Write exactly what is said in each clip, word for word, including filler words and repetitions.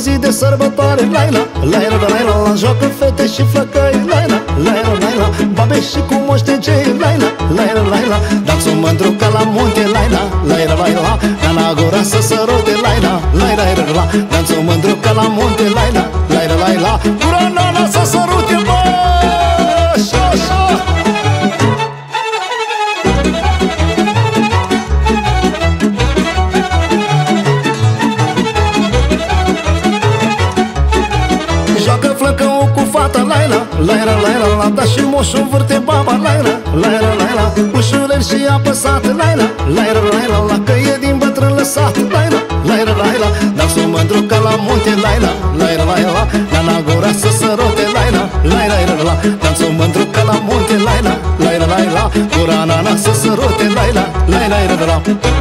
zi de sărbătoare, laila, laila, laila, la joacă fete și flăcăi, laila, laila, laila, babe și cu moștegei, laila, laila, laila, dansul mândru ca la munte, laila, laila, laila, Nana gura să sărute, laila, laila, laila, dansul mândru ca la munte, laila, laila, laila, gura nana să sărute, bă, așa, așa. Laila, laila, laila, la da și moșul vârte baba, laila, laila, laila, ușurel și apăsat, laila, laila, laila, la că e din bătrân lăsat, laila, laila, laila, dansul mândru ca la munte, laila, laila, laila, Nana gura să sărute, laila, laila, laila, dansul mândru ca la munte, laila, laila, laila, gura nana să sărute, laila, laila, laila.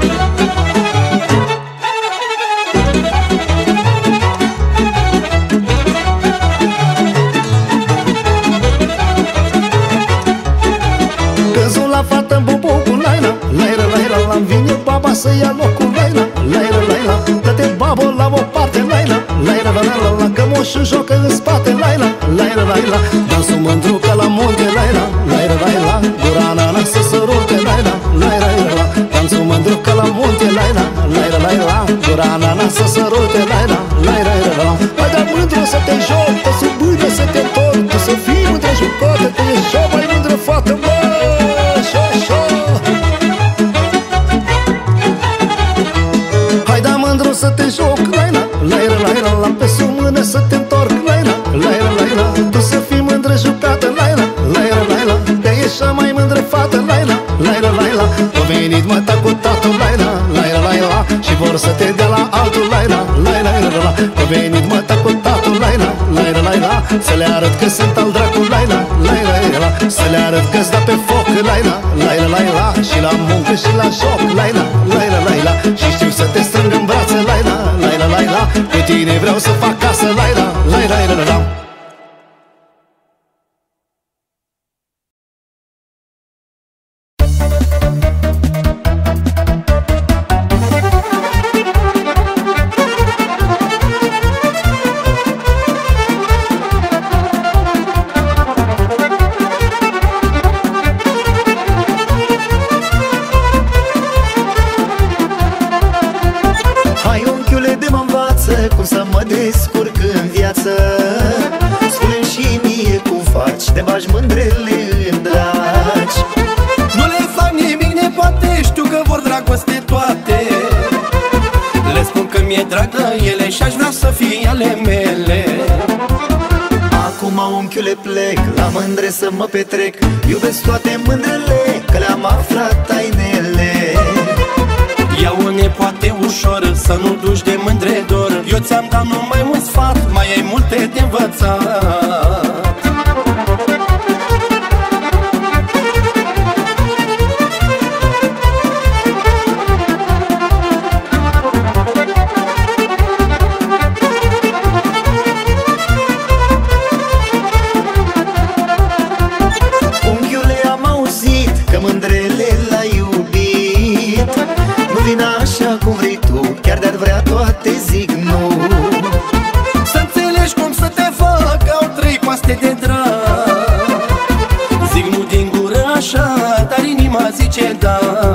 Vine baba să ia locul, laila, laila, laila, dă-te babo la o parte, laila, laila, laila, la că moșul joacă în spate, laila, laila, laila, dansul mândru ca la munte, laila, laila, laila, gura nana să sărute, laila, laila, laila, dansul mândru ca la munte, laila, laila, laila, gura nana să sărute, laila, laila, laila. Hai de mândru să te joc, te sub bâine să te întorc, te să fii mândră jucată, te ești cea mai mândră fată, bă, așa, așa. Să te joc, laila, laila, laila, la pe sub mână să te întorc, laila, laila, laila, tu să fii mândră jucată, laila, laila, laila, că ești cea mai mândră fată, laila, laila, laila, a venit măta cu tatăl, laila, laila, laila, și vor să te dea la altul, laila, laila, laila, a venit măta cu tatăl, laila, laila, laila, să le arăt că sunt al dracu, laila, laila, laila, să le arăt că-ți da pe foc, laila, laila, laila, și la muncă și la joc, laila, laila, laila, și știu să te strâng în brațe, laila, laila, laila, cu tine vreau să fac casă, laila, laila, laila, laila. Cum să mă descurc în viață, spune-mi și mie cum faci, te bagi mândrele în dragi. Nu le fac nimic nepoate, știu că vor dragoste toate. Le spun că mi-e drag de ele și-aș vrea să fie ale mele. Acum, unchiule, plec la mândre să mă petrec, iubesc toate mândrele, că le-am aflat tainele. Ia-o nepoate ușor, să nu duci de mândre dor. Eu ți-am dat numai un sfat, mai ai multe de învățat. Unchiule, am auzit că mândrele l-ai iubit. Nu vine așa cum vrei tu, chiar de-ar vrea toate zic nu. Să înțelegi cum să te fac, au trei coaste de drag. Zic nu din gură așa, dar inima zice da.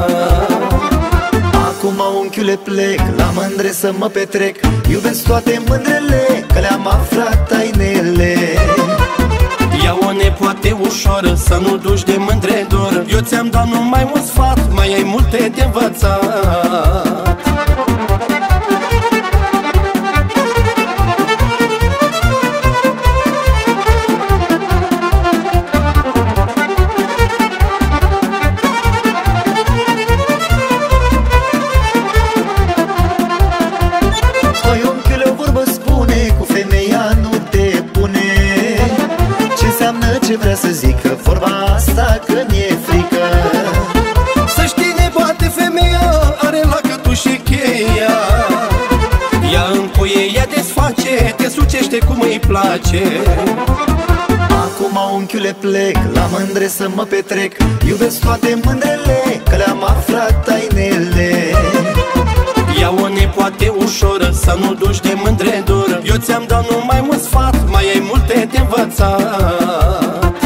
Acum, unchiule, plec la mândre să mă petrec, iubesc toate mândrele, că le-am aflat tainele. Ia-o nepoate ușor, să nu duci de mândre dor. Eu ți-am dat numai un sfat, mai ai multe de învățat. Păi, unchiule, o vorbă spune, cu femeia nu te pune. Ce înseamnă, ce vrea să zică vorba asta, că mi-e frică? Să știi, nepoate, femeia are la cătușe cheia. Ea încuie, ea desface, te sucește cum îi place. Acum, unchiule, plec la mândre să mă petrec, iubesc toate mândrele, că le-am aflat tainele. Ia-o nepoate ușor, să nu duci de mândre dor. Eu Eu ți-am dat numai un sfat, mai ai multe de învățat.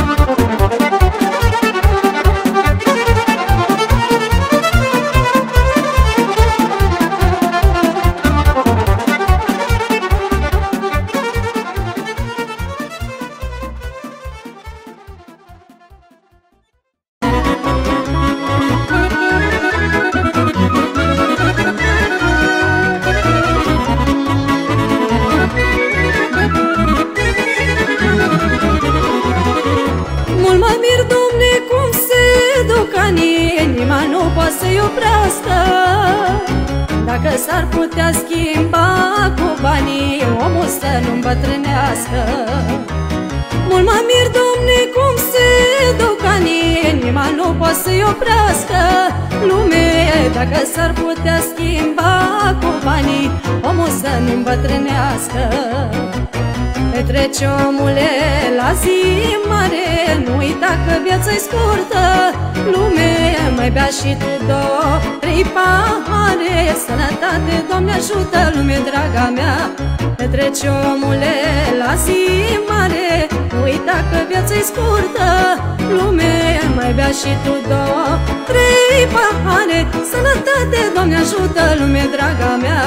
Să-i oprească. Dacă s-ar putea schimba cu banii, omul să nu îmbătrânească. Mult mă mir, Domne, cum se duc anii, inima nu poate să-i oprească. Lume, dacă s-ar putea schimba cu banii, omul să nu îmbătrânească. Petrece, omule, la zi mare, nu uita că viața-i scurtă. Lume, mai bea și tu două, trei pahare. Sănătate, Doamne ajută, lume draga mea. Petrece, omule, la zi mare, nu uita că viața-i scurtă. Lume, mai bea și tu două, trei pahare. Sănătate, Doamne ajută, lume draga mea.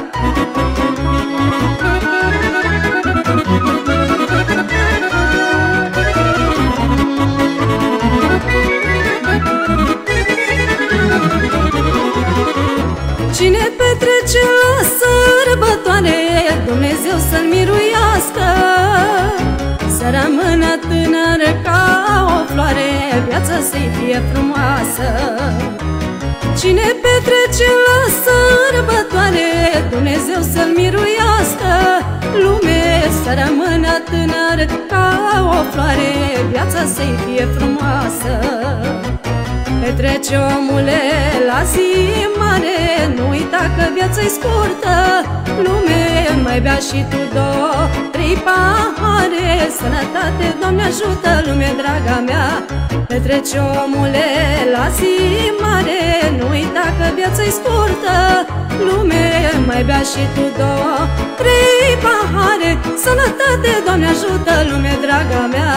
Cine petrece la sărbătoare, Dumnezeu să-l miruiască. Să rămână tânăr ca o floare, viața să-i fie frumoasă. Cine petrece la sărbătoare, Dumnezeu să-l miruiască. Lume, să rămână tânăr ca o floare, viața să-i fie frumoasă. Petrece, omule, la zi mare, nu uita că viața-i scurtă. Lume, mai bea și tu două, trei pahare. Sănătate, Doamne ajută, lume draga mea. Petrece, omule, la zi mare, nu uita că viața-i scurtă. Lume, mai bea și tu două, trei pahare. Sănătate, Doamne ajută, lume draga mea.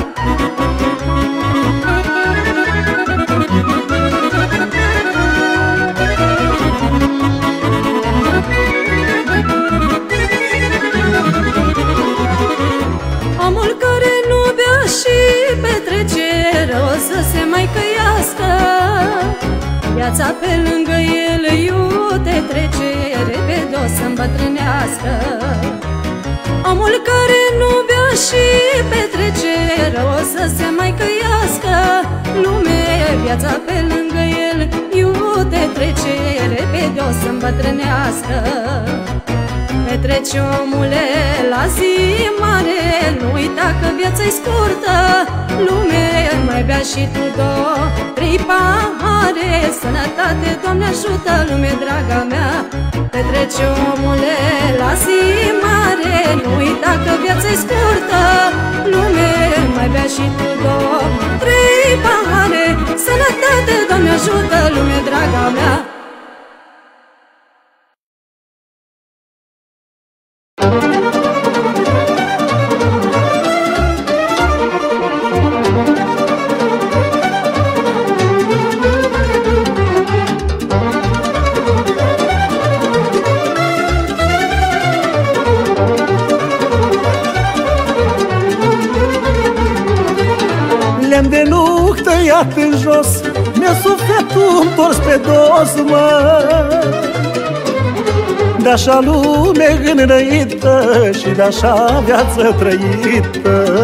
Omul care nu bea și petrece, o să se mai căiască. Viața pe lângă el iute trece, repede o să îmbătrânească. Omul care nu bea și petrece, o să se mai căiască. Lume, viața pe lângă el iute trece, repede o să îmbătrânească. Petrece, omule, la zi mare, nu uita că viața-i scurtă. Lume, mai bea și tu două, trei pahare. Sănătate, Doamne ajută, lume draga mea. Petrece, omule, la zi mare, nu uita că viața-i scurtă. Lume, mai bea și tu două, trei pahare. Sănătate, Doamne ajută, lume draga mea. Lemn de nuc tăiat în jos, mi-a sufletul întors pe dos, mă. De-așa lume înrăită și de-așa viață trăită.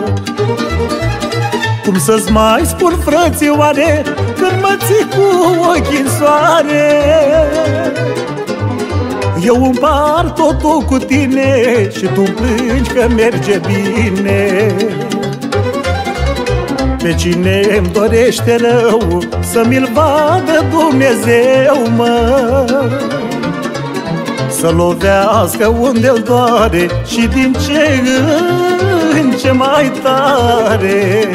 Cum să-ți mai spun, frățioare, când mă ții cu ochii în soare? Eu împart totul cu tine și tu plângi că merge bine. Pe cine îmi dorește rău, să mi-l vadă Dumnezeu, mă. Să lovească unde-l doare și din ce în ce mai tare.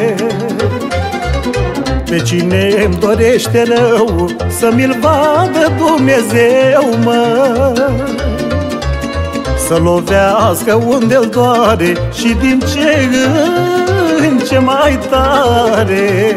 Pe cine îmi dorește rău, să mi-l vadă Dumnezeu, mă. Să să lovească unde-l doare și din ce în ce mai tare.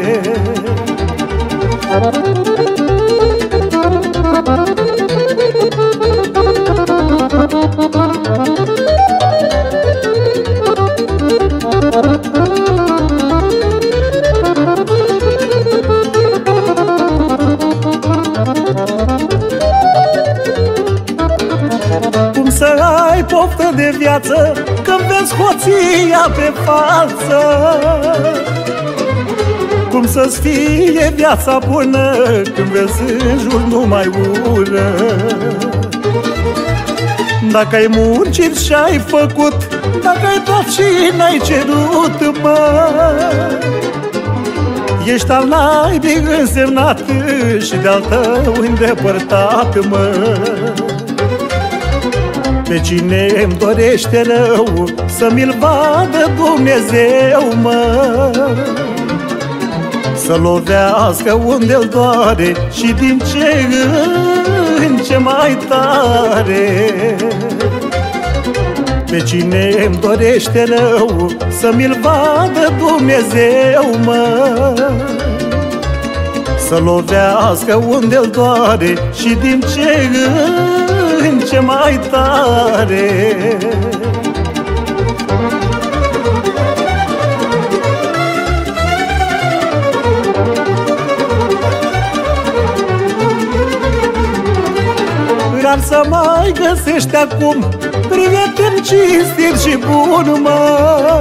Cum să ai poftă de viață când vezi hoția pe față? Cum să-ți fie viața bună când vezi în jur numai ură? Dacă ai muncit și ai făcut, dacă ai dat și n-ai cerut, mă, ești al naibii însemnat și de-al tău îndepărtat, mă. Pe cine îmi dorește rău să mi-l vadă Dumnezeu, mă, să lovească unde-l doare și din ce în ce mai tare. Pe cine îmi dorește rău să mi-l vadă Dumnezeu, mă, să lovească unde-l doare și din ce în ce mai tare. Rar să mai găsești acum prieten cinstit și bun, mă,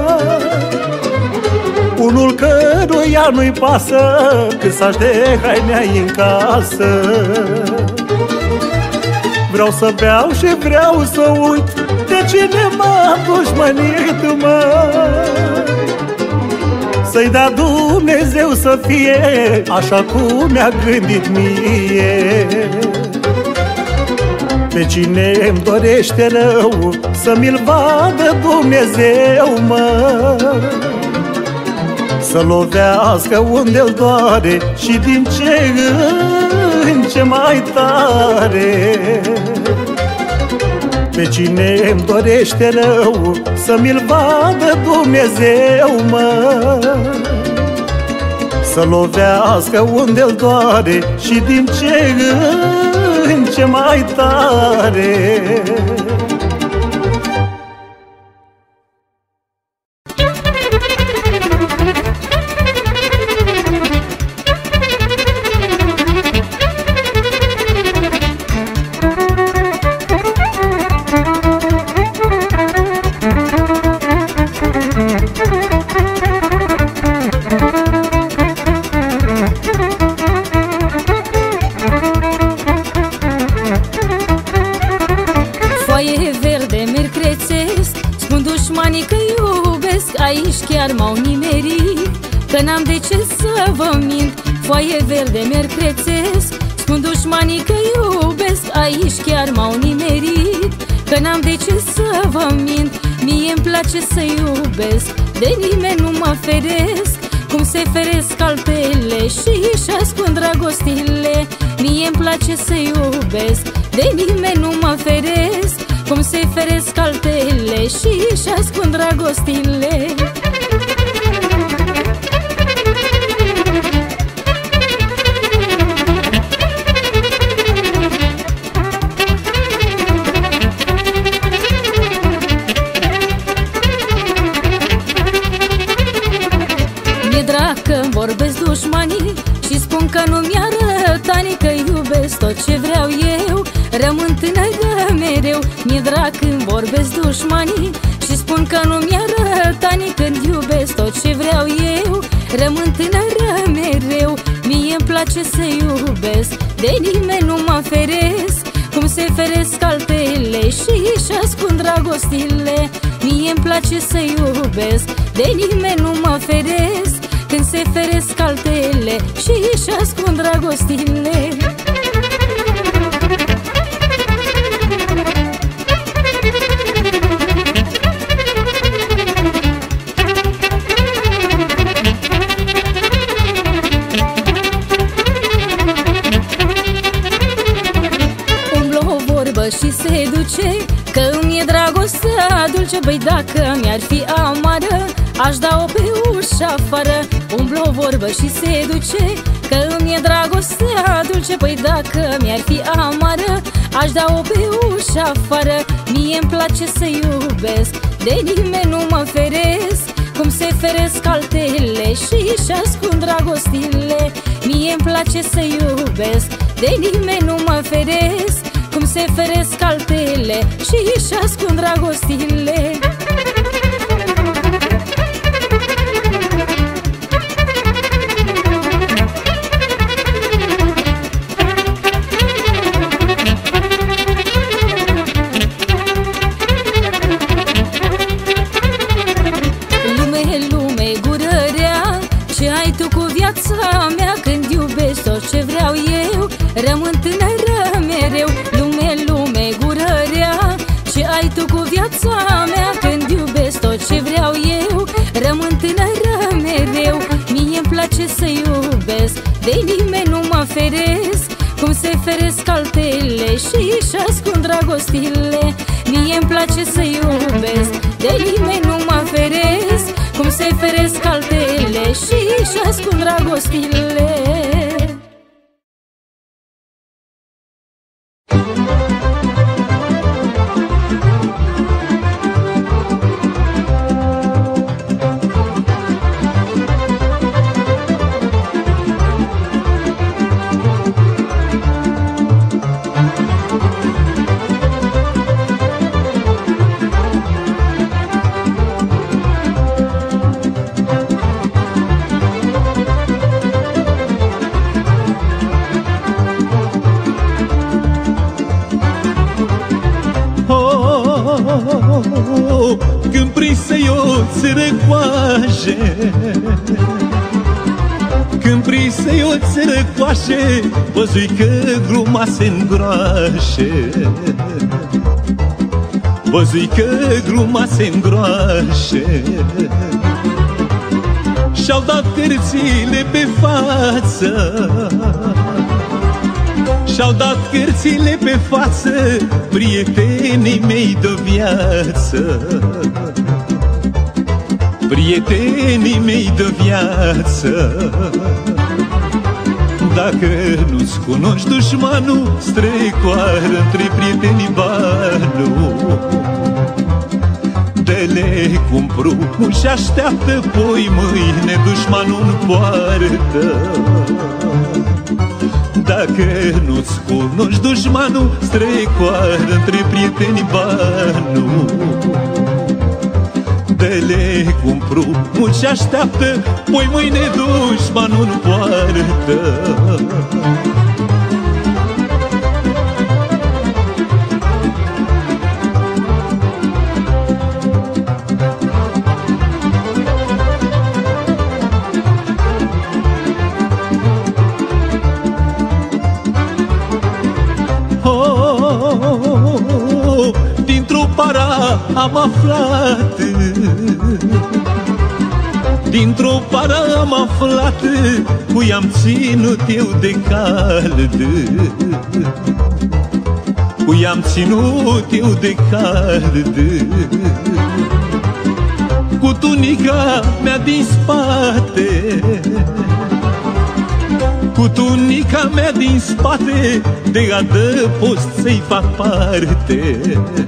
unul căruia nu-i pasă cât să-și de haine în casă. Vreau să beau și vreau să uit de cine m-a dușmănit, mă, să-i dea Dumnezeu să fie așa cum mi-a gândit mie. Pe cine îmi dorește rău să mi-l vadă Dumnezeu, mă, să lovească unde-l doare și din ce în ce mai tare. Pe cine îmi dorește rău să mi-l vadă Dumnezeu, mă, să lovească unde-l doare și din ce în ce mai tare. Că n-am de ce să vă mint, foaie verde merg crețesc. Spun dușmanii că iubesc, aici chiar m-au nimerit. Că n-am de ce să vă mint, mie-mi place să iubesc, de nimeni nu mă feresc. Cum se feresc altele și-și ascund dragostile. Mie-mi place să iubesc, de nimeni nu mă feresc. Cum se feresc altele și-și ascund dragostile. Că-mi vorbesc dușmanii și spun că nu mi-arăt ani, că iubesc tot ce vreau eu, rămân tânără mereu. Mi-e drag când vorbesc dușmanii și spun că nu mi-arăt ani, când iubesc tot ce vreau eu, rămân tânără mereu. Mie-mi place să iubesc, de nimeni nu mă feresc. Cum se feresc altele și-și ascund dragostile. Mie-mi place să iubesc, de nimeni nu mă feresc. Când se feresc altele și-și ascund dragostile. Umblă o vorbă și se duce, că îmi e dragoste dragostea dulce, băi, dacă mi-ar fi amară, aș da-o pe ușa afară. Umblu o vorbă și se duce, că îmi e dragostea dulce, băi, dacă mi-ar fi amară, aș da-o pe ușa afară. Mie-mi place să iubesc, de nimeni nu mă feresc, cum se feresc altele și-și ascund dragostile. Mie-mi place să iubesc, de nimeni nu mă feresc, cum se feresc altele și-și ascund dragostile. Viața mea, când iubesc tot ce vreau eu, rămân tânără mereu. Lume, lume, gură rea, ce ai tu cu viața mea? Când iubesc tot ce vreau eu, rămân tânără mereu. Mie-mi place să iubesc, de nimeni nu mă feresc, cum se feresc altele și-și ascund dragostile. Mie-mi place să iubesc, de nimeni nu mă feresc, cum se feresc altele și-și ascund dragostile. Când prinse eu țărăcoașe, când prinse eu țărăcoașe, văzui că gluma se îngroașe, văzui că gluma se îngroașe. Și-au dat cărțile pe față, și-au dat cărțile pe față prietenii mei de viață, prietenii mei de viață. Dacă nu-ți cunoști dușmanul, strecoară între prietenii banul. De-le cumpru și așteaptă, poi mâine dușmanul nu poartă. Dacă nu-ți cunoști dușmanul, strecoară între prietenii banul. De-le cumpru și așteaptă, poi mâine dușmanul nu poartă. Dintr-o para am aflat, dintr-o para am aflat, cui am ținut eu de cald, cui am ținut eu de cald. Cu tunica mea din spate, cu tunica mea din spate, de adăpost să-i fac parte,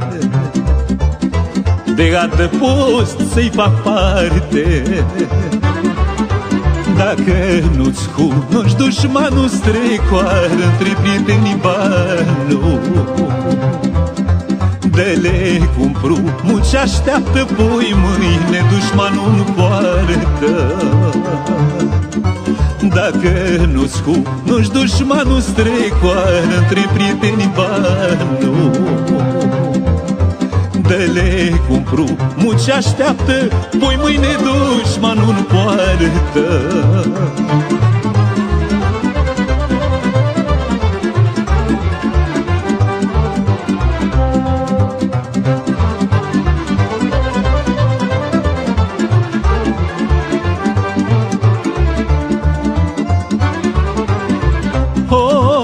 de adăpost să-i fac parte. Dacă nu-ți cunoști dușmanul, strecoară între prietenii banul. De-le cumpru și așteaptă, poi mâine dușmanul nu poartă. Dacă nu-ți cunoști dușmanul, strecoară între prietenii banul. De-le cumpru și așteaptă, poi mâine dușmanul nu poartă.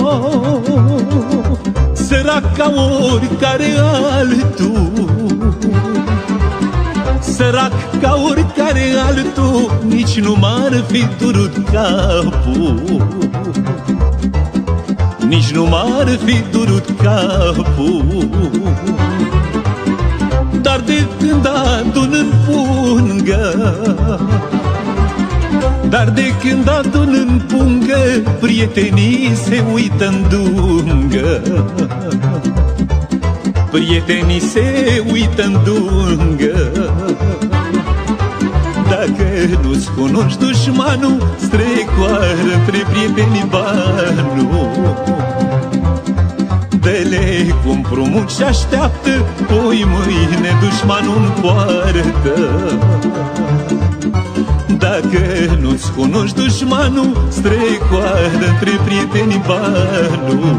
Ca oricare altul, altul, nici nu m-ar fi durut capul, nici nu m-ar fi durut capul. Dar de când adun în pungă, dar de când adun în pungă, prietenii se uită-n dungă, prietenii se uită-n dungă. Dacă nu-ți cunoști dușmanul, strecoară între prietenii banul. Dă-le cu împrumut și așteaptă, poi mâine dușmanul-n poartă. Dacă nu-ți cunoști dușmanul, strecoară între prietenii banul.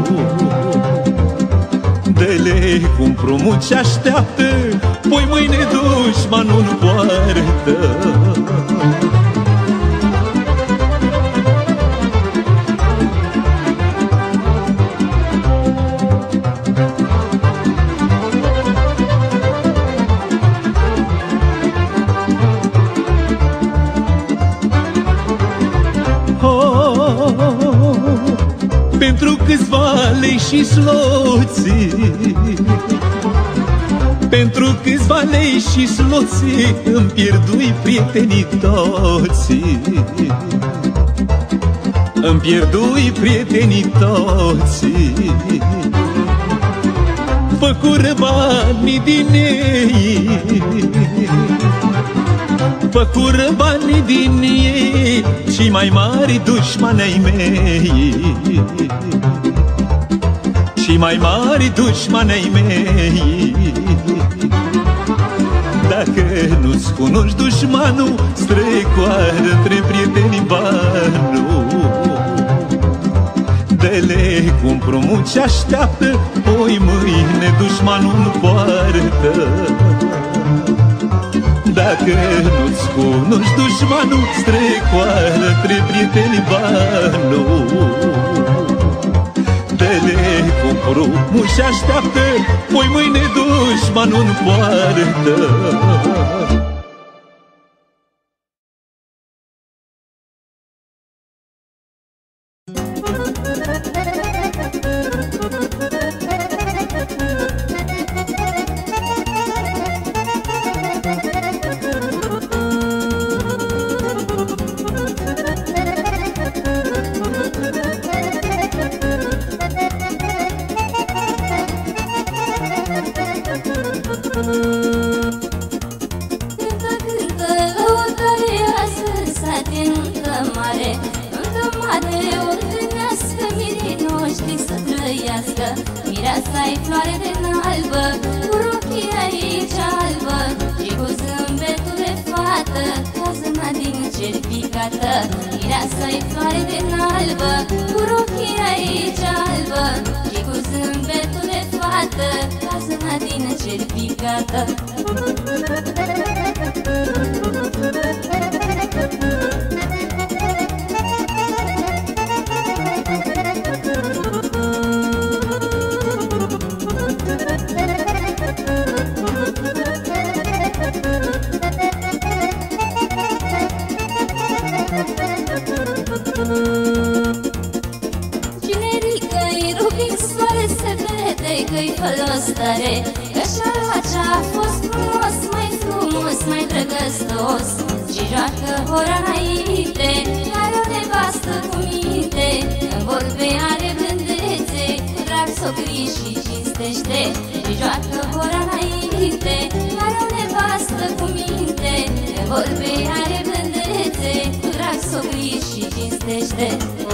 Dă-le cu împrumut și așteaptă, poi mâine dușmanul-n poartă. Pentru câțiva lei și sloții, pentru câțiva lei și sloții, îmi pierdui prietenii toții, îmi pierdui prietenii toții. Făcură banii din ei, făcură banii din ei, și mai mari dușmani ai mei, și mai mari dușmani ai mei. Dacă nu-ți cunoști dușmanul, strecoară între prietenii banul. Dă-le cu împrumut și așteaptă, poi mâine dușmanul-n poartă. Dacă nu-ți cunoști dușmanul, strecoară între prietenii banul. Dă-le cu împrumut și așteaptă, poi mâine dușmanul-n poartă. Mireasa-i floare de n-albă, cu rochii aici albă, și cu zâmbetul de fată, ca zâna din cer picată. Mireasa-i floare de n-albă, cu rochii aici albă, și cu zâmbetul de fată, ca zâna din cer picată. Că-i fălostare, că-și-a ce-a fost frumos, mai frumos, mai drăgăstos, și joacă ora înainte, are o nevastă cu minte, în vorbe are blândețe, cu drag s-o griji și cinstește, și joacă ora înainte, are o nevastă cu minte, în vorbe are blândețe, cu drag s-o griji și cinstește.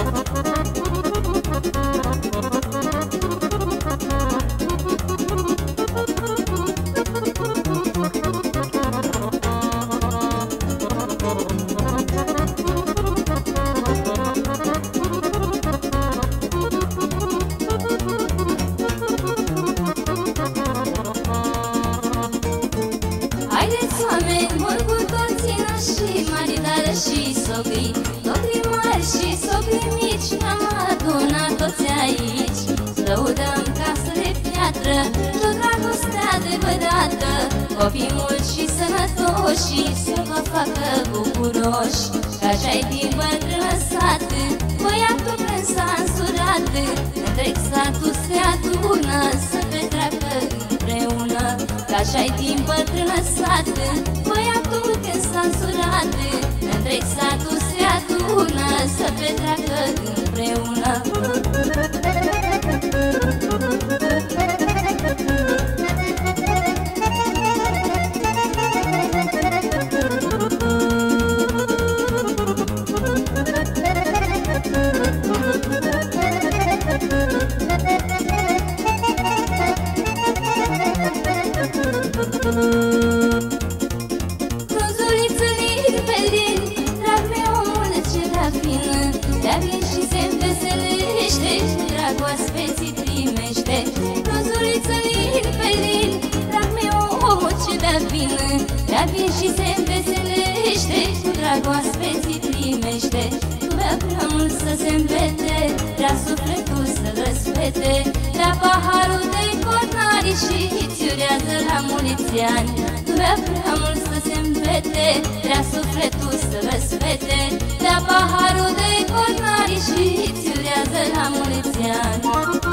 Și sogri, sogri mari și sogri mici, ne-am adunat toți aici. Lăudăm casă de piatră, și o dragoste adevărată, copii mulți și sănătoși și să vă facă bucuroși. Că așa-i din bătrână sat, băiatul când s-a însurat, întreg satul se adună să petreacă împreună. Că așa-i din bătrână sat, băiatul când s-a însurat, întreg satul se adună să petreacă împreună. Frunzuliță din pelin, drag meu mult ce la fin, de-a vin și se înveselește, drag oaspeții primește. Frunzuliță din pelin, drag meu mult ce la fin, de-a vin și se înveselește, drag oaspeții primește. Vrea prea mult să se învete, vrea sufletul să răsfete, la paharul de cotnari și ți-urează la mulți ani. Vrea prea mult să se învete, vrea sufletul să răsfete, la paharul de cotnari și ți-urează la mulți ani.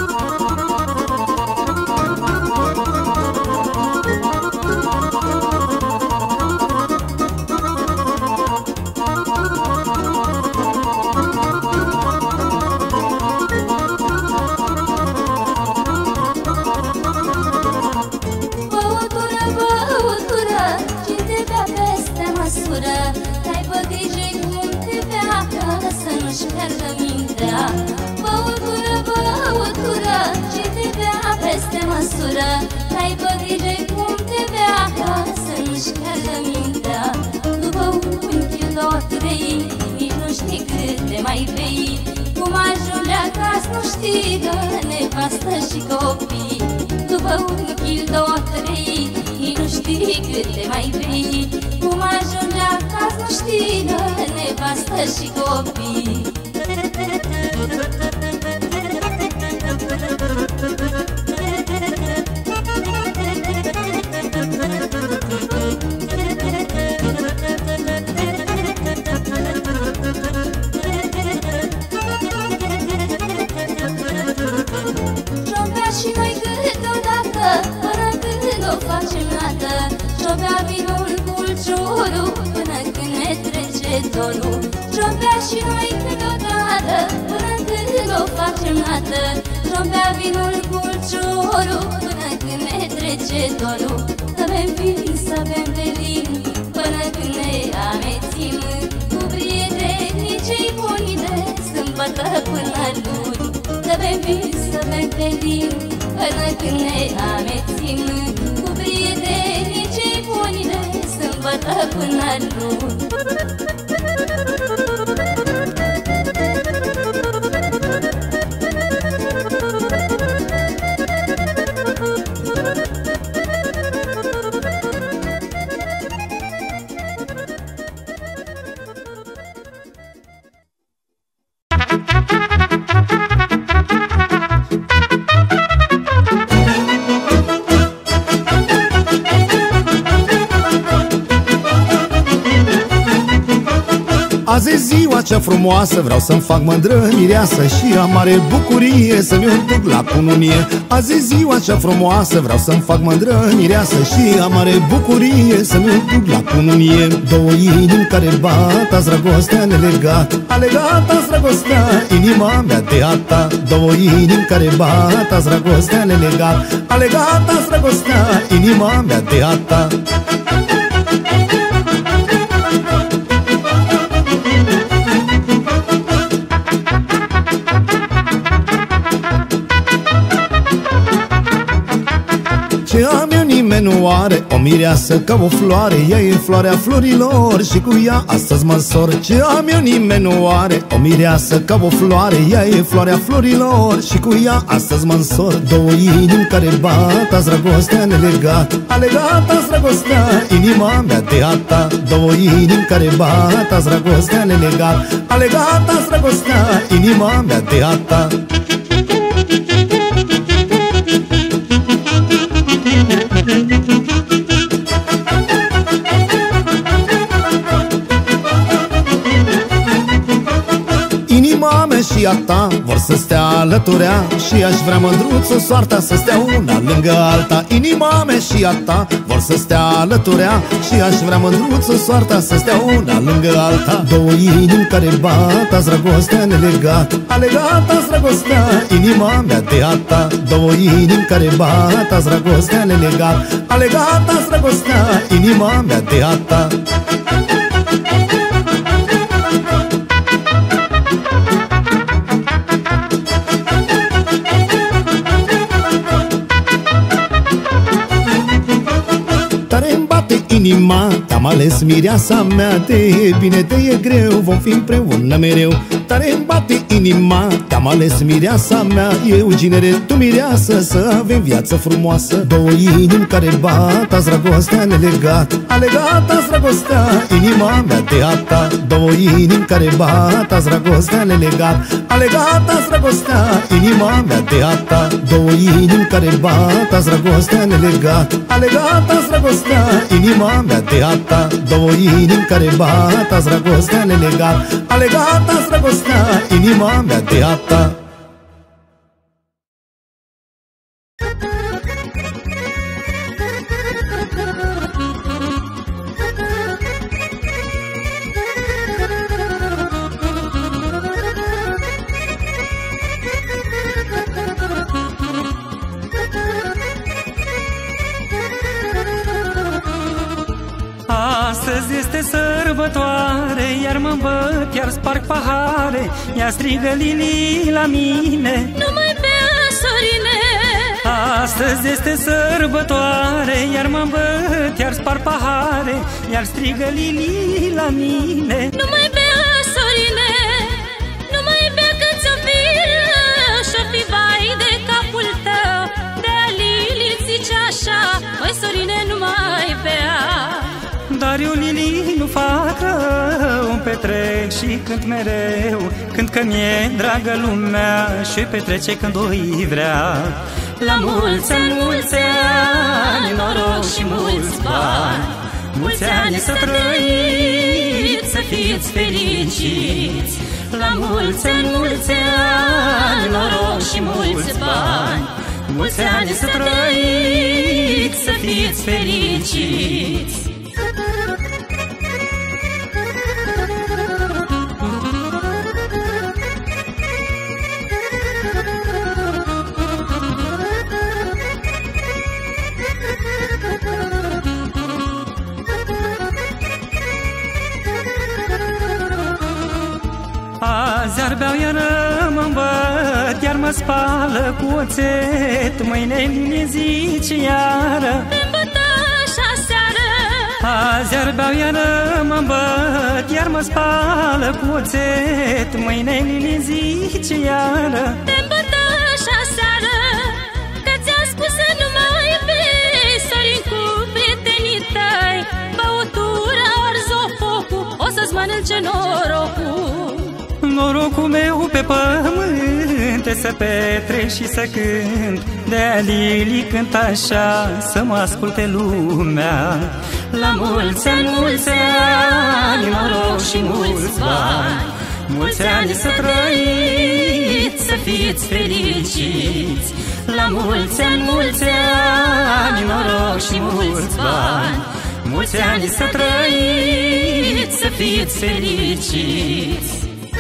Ai bă grijă cum te bea, să nu-și pierdă mintea. Băutură, băutură, ce te bea peste măsură. Ai bă grijă cum te bea, să nu-și pierdă mintea. După un chil, două, trei, nici nu știi cât te mai bei. Cum ajunge acasă nu știi, că nevastă și copii. După un chil, două, trei, nici nu știi cât te mai bei. Cum ajunge acasă nu știi, că nevastă și copii. Șopea și noi câteodată, până când o facem nată. Șopea vinul culciorul, până când ne trece dorul. Șopea și noi câteodată, până când o facem nată. Șopea vinul culciorul, până când ne trece dorul. Să bem vin, să bem velin, până când ne amețim, cu prietenii cei buni de sâmbătă până luni. Să bem vin, să bem velin, până când ne amețim, cu prietenii cei buni de sâmbătă până luni. Azi e ziua cea frumoasă, vreau să-mi fac mândră mireasă și am mare bucurie să mi-o duc la cununie. Azi e ziua cea frumoasă, vreau să-mi fac mândră mireasă și am mare bucurie să mi-o duc la cununie. Două inimi care bat, azi dragostea ne legat, a legat azi dragostea inima mea de a ta. Două inimi care bat, azi dragostea ne legat, a legat azi dragostea inima mea de a ta. Ce am eu nimeni nu are, o mireasă ca o floare. Ea e floarea florilor și cu ea astăzi mă însor. Ce am eu nimeni nu are, o mireasă ca o floare. Ea e floarea florilor și cu ea astăzi mă însor. Două inimi care bat, azi dragostea ne legat, a legat azi dragostea inima mea de a ta. Două inimi care bat, azi dragostea ne legat, a legat azi dragostea inima mea de a ta. și a ta vor să stea alăturea. Și aș vrea, mândruță, soarta să stea una lângă alta. Inima mea și a ta vor să stea alăturea. Și aș vrea, mândruță, soarta să stea una lângă alta. Două inimi care bat, azi dragostea nelegat. A legat azi dragostea, inima mea de a ta. Două inimi care bat, azi dragostea nelegat. A legat azi dragostea, inima mea de a ta. Tare-mi bate inima, te-am ales mireasa mea. Te e bine, te e greu, vom fi împreună mereu. Tare-mi bate inima, te-am ales mireasa mea. Eu ginere, tu mireasă, să avem viață frumoasă. Două inimi care bat, azi dragostea nelegat. A legat azi dragostea, inima mea de a ta. Două inimi care bat, azi dragostea nelegat. A legat azi dragostea, inima mea de a ta. Două inimi care bat, azi dragostea nelegat. A legat azi dragostea, inima mea de a ta. Două inimi care bat, azi dragostea nelegat. A legat azi dragostea, inima mea de a ta. Astăzi este sărbătoare, iar mă îmbăt, iar sparg pahare. Ea strigă Lili la mine, nu mai bea, Sorine. Astăzi este sărbătoare, iar mă îmbăt, iar sparg pahare. Iar strigă Lili la mine, nu mai bea, Sorine. Nu mai bea că ți-o viră și-o fi vai de capul tău. De-a Lili zice așa, măi Sorine, nu mai bea. dar eu, Lili, nu fac rău, îmi petrec și cânt mereu. Cânt că mi-e dragă lumea și petrece când o-i vrea. La mulți ani, mulți ani, noroc și mulți bani, mulți ani să trăiți, să fiți fericiți. La mulți ani, mulți ani, noroc și mulți bani, mulți ani să trăiți, să fiți fericiți. Azi ar beau, iar mă îmbăt, iar mă spală cu oțet. Mâine Lili zice iară, Îmbătă așa seară. Azi ar beau, iar mă îmbăt, iar mă spală cu oțet. Mâine Lili zice iară, Îmbătă așa seară, că ți-am spus să nu mai bei, Sărin cu prietenii tăi. Băutura arzi-o focul, o să-ți mănânce norocul. norocul meu pe pământ e să petrec și să cânt. De-a Lili cânt așa, să mă asculte lumea. La mulți ani, mulți ani, noroc și mulți bani, mulți ani să trăiți, să fiți fericiți. La mulți ani, mulți ani, noroc și mulți bani, mulți ani să trăiți, să fiți fericiți.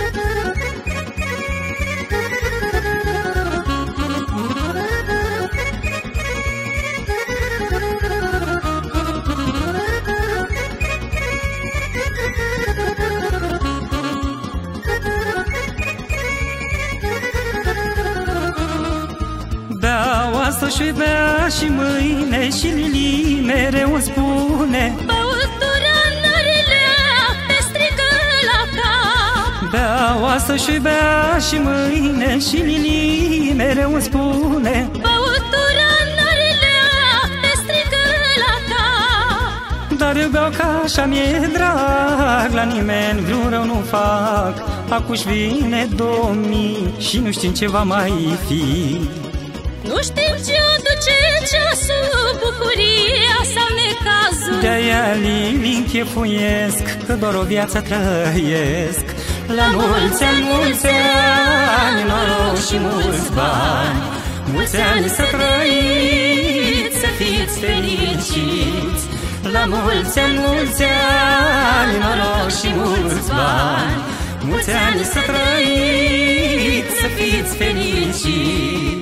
Beau astăzi și bea și mâine, și Lili mereu îmi spune, Băutura n-are leac, te strigă la cap. beau astăzi și bea și mâine, și Lili mereu îmi spune, Băutura n-are leac, te strigă la cap. dar eu beau ca așa mi-e drag, la nimeni vreun rău nu fac. Acuși vine două mii și nu știm ce va mai fi. Nu știm ce o duce ceasul, bucuria sau necazul. De-aia Lili închefuiesc, că doar o viață trăiesc. La mulți ani, mulți ani, noroc și mulți bani. Mulți ani să trăiți, să fiți fericiți. La mulți ani, mulți ani, noroc și mulți bani. Mulți ani să trăiți, să fiți fericiți.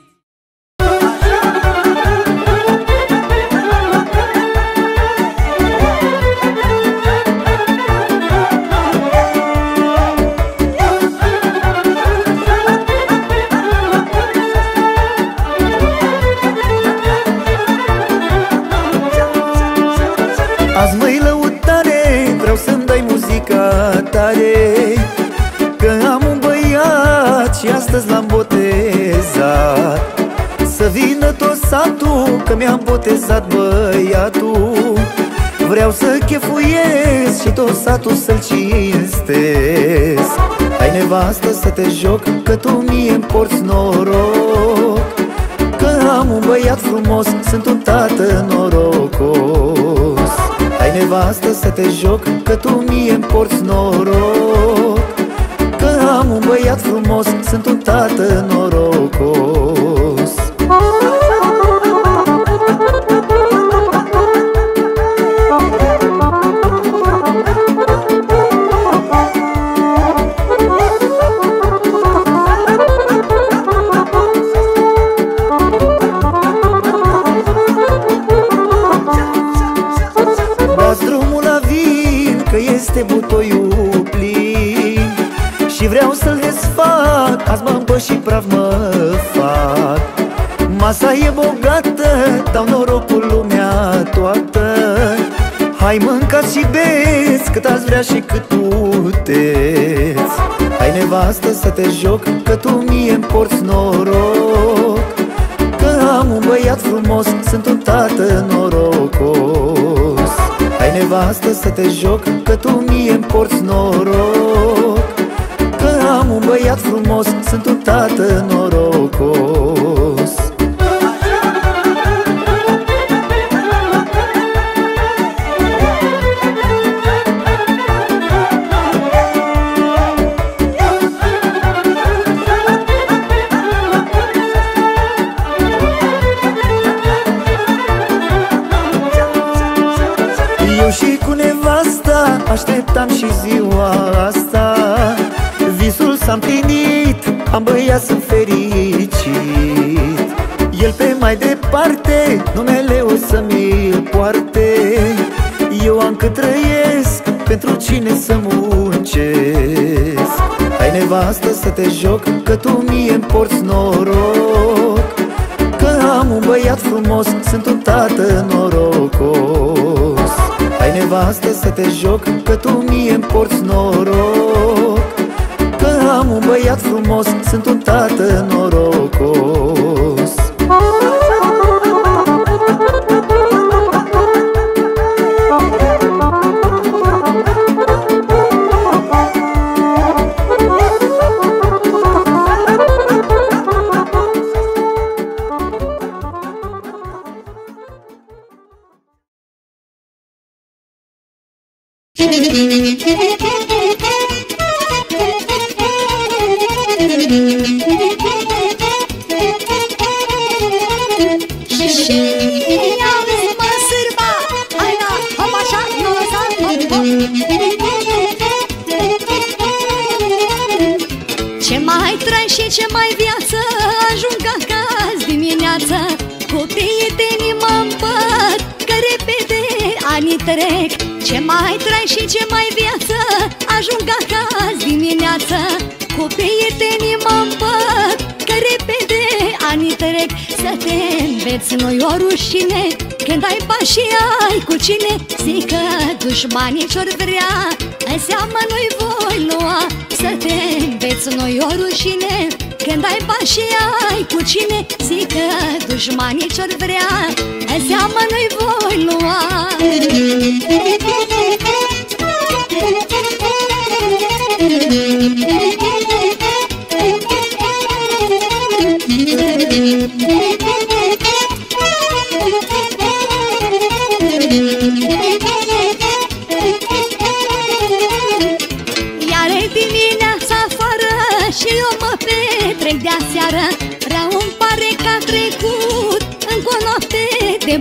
Azi măi lăutare, vreau să-mi dai muzica tare, că am un băiat și astăzi l-am botezat. Să vină tot satul, că mi-am botezat băiatul. Vreau să chefuiesc și tot satul să-l cinstesc. Hai nevastă să te joc, că tu mie-mi porți noroc, că am un băiat frumos, sunt un tată norocos. Hai nevastă să te joc, că tu mie-mi porți noroc, că am un băiat frumos, sunt un tată norocos. Este butoiul plin și vreau să-l desfac, azi mă îmbăt și praf mă fac. Masa e bogată, dau norocul lumea toată. Hai mâncați și beți, cât ați vrea și cât puteți. Hai nevastă să te joc, că tu mie-mi porți noroc, că am un băiat frumos, sunt un tată norocos. Hai nevastă să te joc, că tu mie-mi porți noroc, că am un băiat frumos, sunt un tată norocos. Eu și cu nevasta așteptam și ziua asta. Visul s-a împlinit, am băiat, sunt fericit. El pe mai departe, numele o să mi-l poarte. Eu am cât trăiesc, pentru cine să muncesc. Hai nevastă să te joc, că tu mie-mi porți noroc, că am un băiat frumos, sunt un tată norocos. Hai nevastă să te joc, că tu mie-mi porți noroc, că am un băiat frumos, sunt un tată norocos. Ce mai trai și ce mai viață, ajung acasă dimineața, cu prietenii mă împăt, că repede anii trec. Ce mai trai și ce mai viață, ajung acasă dimineața, cu prietenii mă împăt, că repede anii trec. Să te înveți, nu-i o rușine, când ai bani și ai cu cine. Zic că dușmanii ce-or vrea, în seamă nu-i voi lua. Să te înveți, nu-i o rușine, când ai bani și ai cu cine. Zic că dușmanii ce-or vrea, în seamă nu-i voi lua. Iar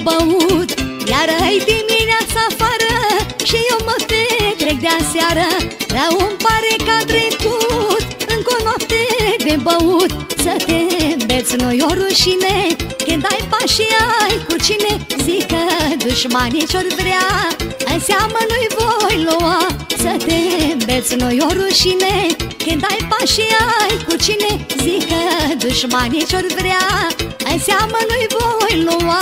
băut. Iar-i dimineața afară și eu mă petrec de aseară. Rău îmi pare că a trecut încă o noapte de băut. Să te îmbeți, nu-i o rușine când ai pașii ai cu cine. Zic că dușmanii ce-or vrea în seamă nu-i voi lua. Să te îmbeți, nu-i o rușine când ai pașii ai cu cine. Zic că dușmanii ce-or vrea în seamă nu-i voi lua.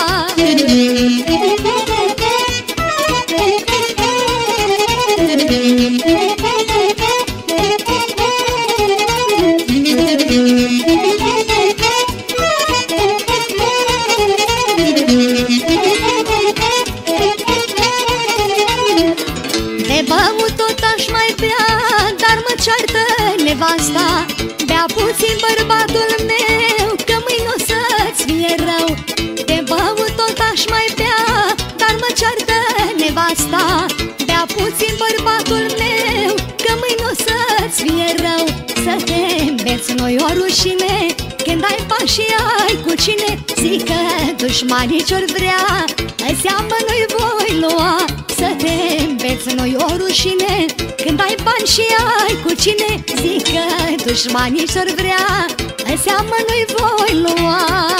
De băut tot aș mai bea, dar mă ceartă nevasta. Bea puțin bărbatul meu, că mâine o să-ți fie rău. De băut tot aș mai bea, dar mă ceartă nevasta. Bea puțin bărbatul meu, că mâine o să-ți fie rău. Să te îmbeți, nu-i o rușine când ai pașii ai cu cine. Zic că dușmanii ce-or vrea în seamă nu-i voi lua. Să te îmbeți, nu-i o rușine când ai bani și ai cu cine. Zic că dușmanii ce-or vrea în seamă nu-i voi lua.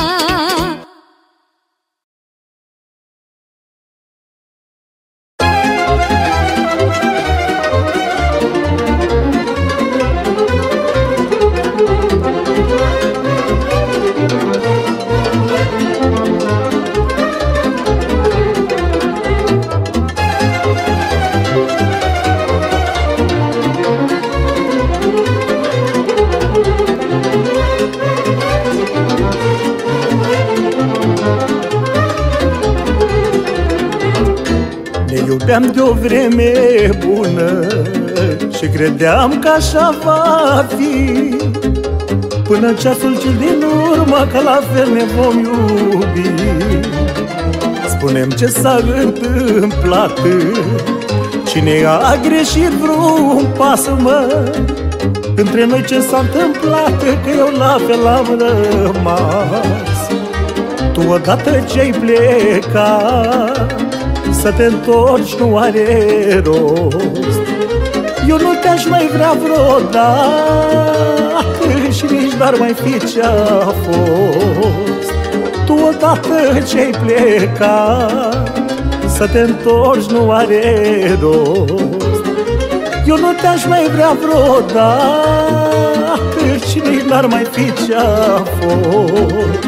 Iubeam de-o vreme bună și credeam că așa va fi, până în ceasul cel din urmă, că la fel ne vom iubi. Spune-mi ce s-a întâmplat, cine a greșit vreun pas, mă? Între noi ce s-a întâmplat, că eu la fel am rămas. Tu odată ce-ai plecat, să te întorci nu are rost. Eu nu te-aș mai vrea vreodată și nici n-ar mai fi ce-a fost. Tu odată ce-ai plecat, să te întorci nu are rost. Eu nu te-aș mai vrea vreodată și nici n-ar mai fi ce-a fost.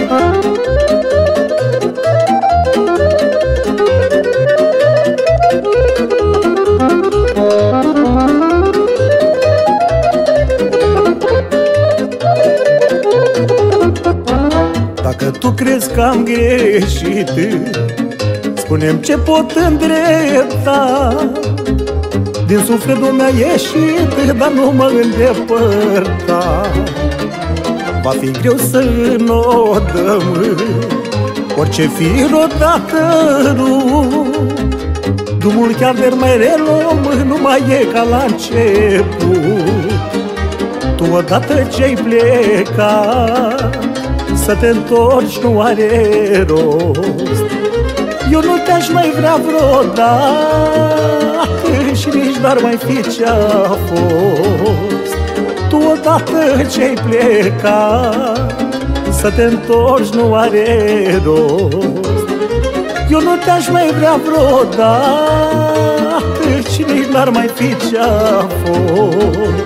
Dacă tu crezi că am greșit, spune-mi ce pot îndrepta. Din sufletul mi-a ieșit, dar nu mă îndepărta. Va fi greu să înodăm, orice fir odată rupt. Drumul chiar de mai reluăm, nu mai e ca la început. Tu odată ce-ai plecat, să te întorci nu are rost. Eu nu te-aș mai vrea vreodată și nici n-ar mai fi ce-a fost. Tu odată ce-ai plecat, să te întorci nu are rost. Eu nu te-aș mai vrea vreodată și nici n-ar mai fi ce-a fost.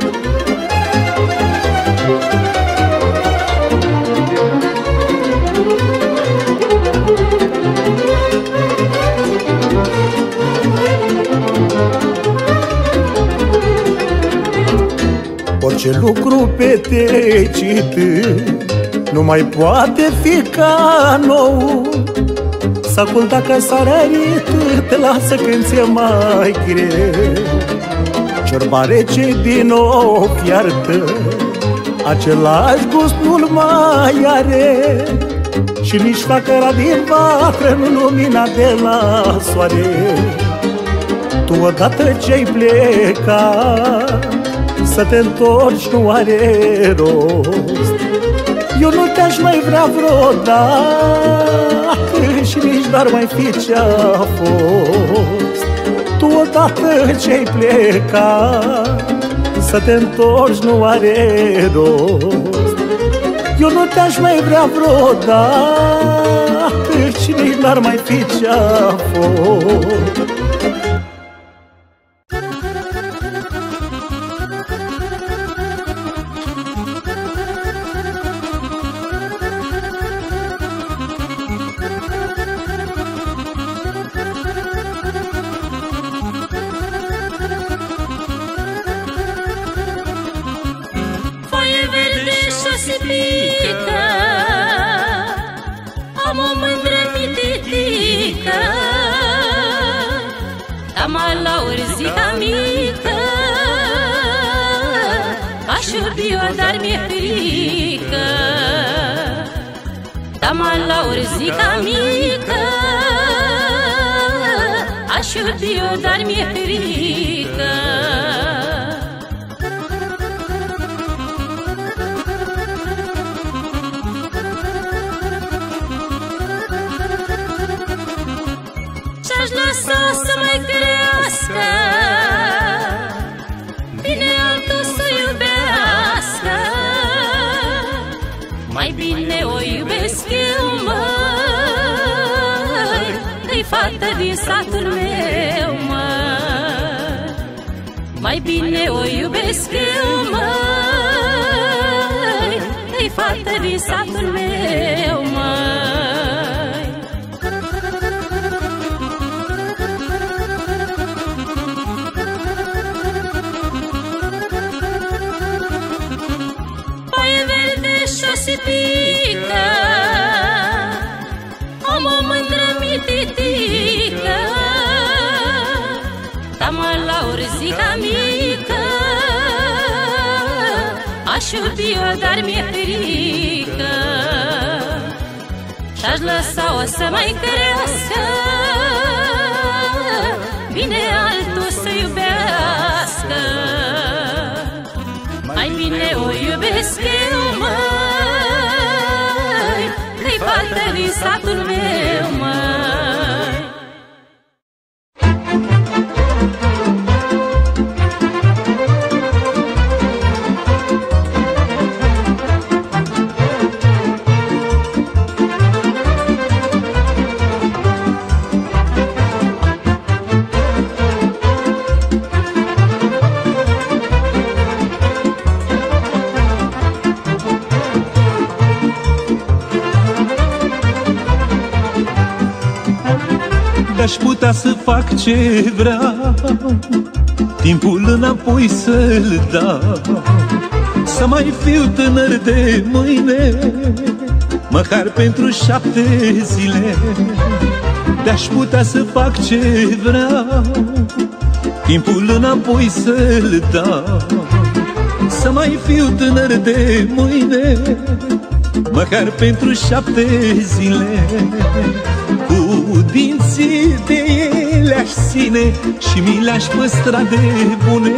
Orice lucru petrecit nu mai poate fi ca nou. Sacul dacă s-a rărit, te lasă când ți-e mai greu. Ciorba rece din nou fiartă, același gust nu-l mai are. Și nici flacăra din vatră nu lumina de la soare. Tu odată ce-ai plecat, să te întorci nu are rost. Eu nu te-aș mai vrea vreodată și nici nici n-ar mai fi ce-a fost. Tu odată ce-ai plecat, să te întorci nu are rost. Eu nu te-aș mai vrea vreodată, și nici n-ar mai fi ce-a fost. Am o mândră mititică, Tama la urzica mică, aș iubi-o, dar mi-e frică. Tama la urzica mică, aș iubi-o, dar mi-e frică. Și-aș lăsa să mai crească, bine altul să iubească. Mai bine o iubesc eu, măi, că-i fată din satul meu, măi. Mai bine o iubesc eu, măi, că-i fată din satul meu, măi. Am o mândră mititică, Tama la urzica mică, aș iubi-o, dar mi-e frică. Și-aș lăsa-o să mai crească, bine altul să iubească. Mai bine o iubesc eu, măi, că-i fată din satul meu, măi. Aș putea să fac ce vreau, timpul înapoi să-l dau, să mai fiu tânăr de mâine, măcar pentru șapte zile. De-aș putea să fac ce vreau, timpul înapoi să-l dau, să mai fiu tânăr de mâine, măcar pentru șapte zile. Cu dinții de ele aș ține și mi le-aș păstra de bune.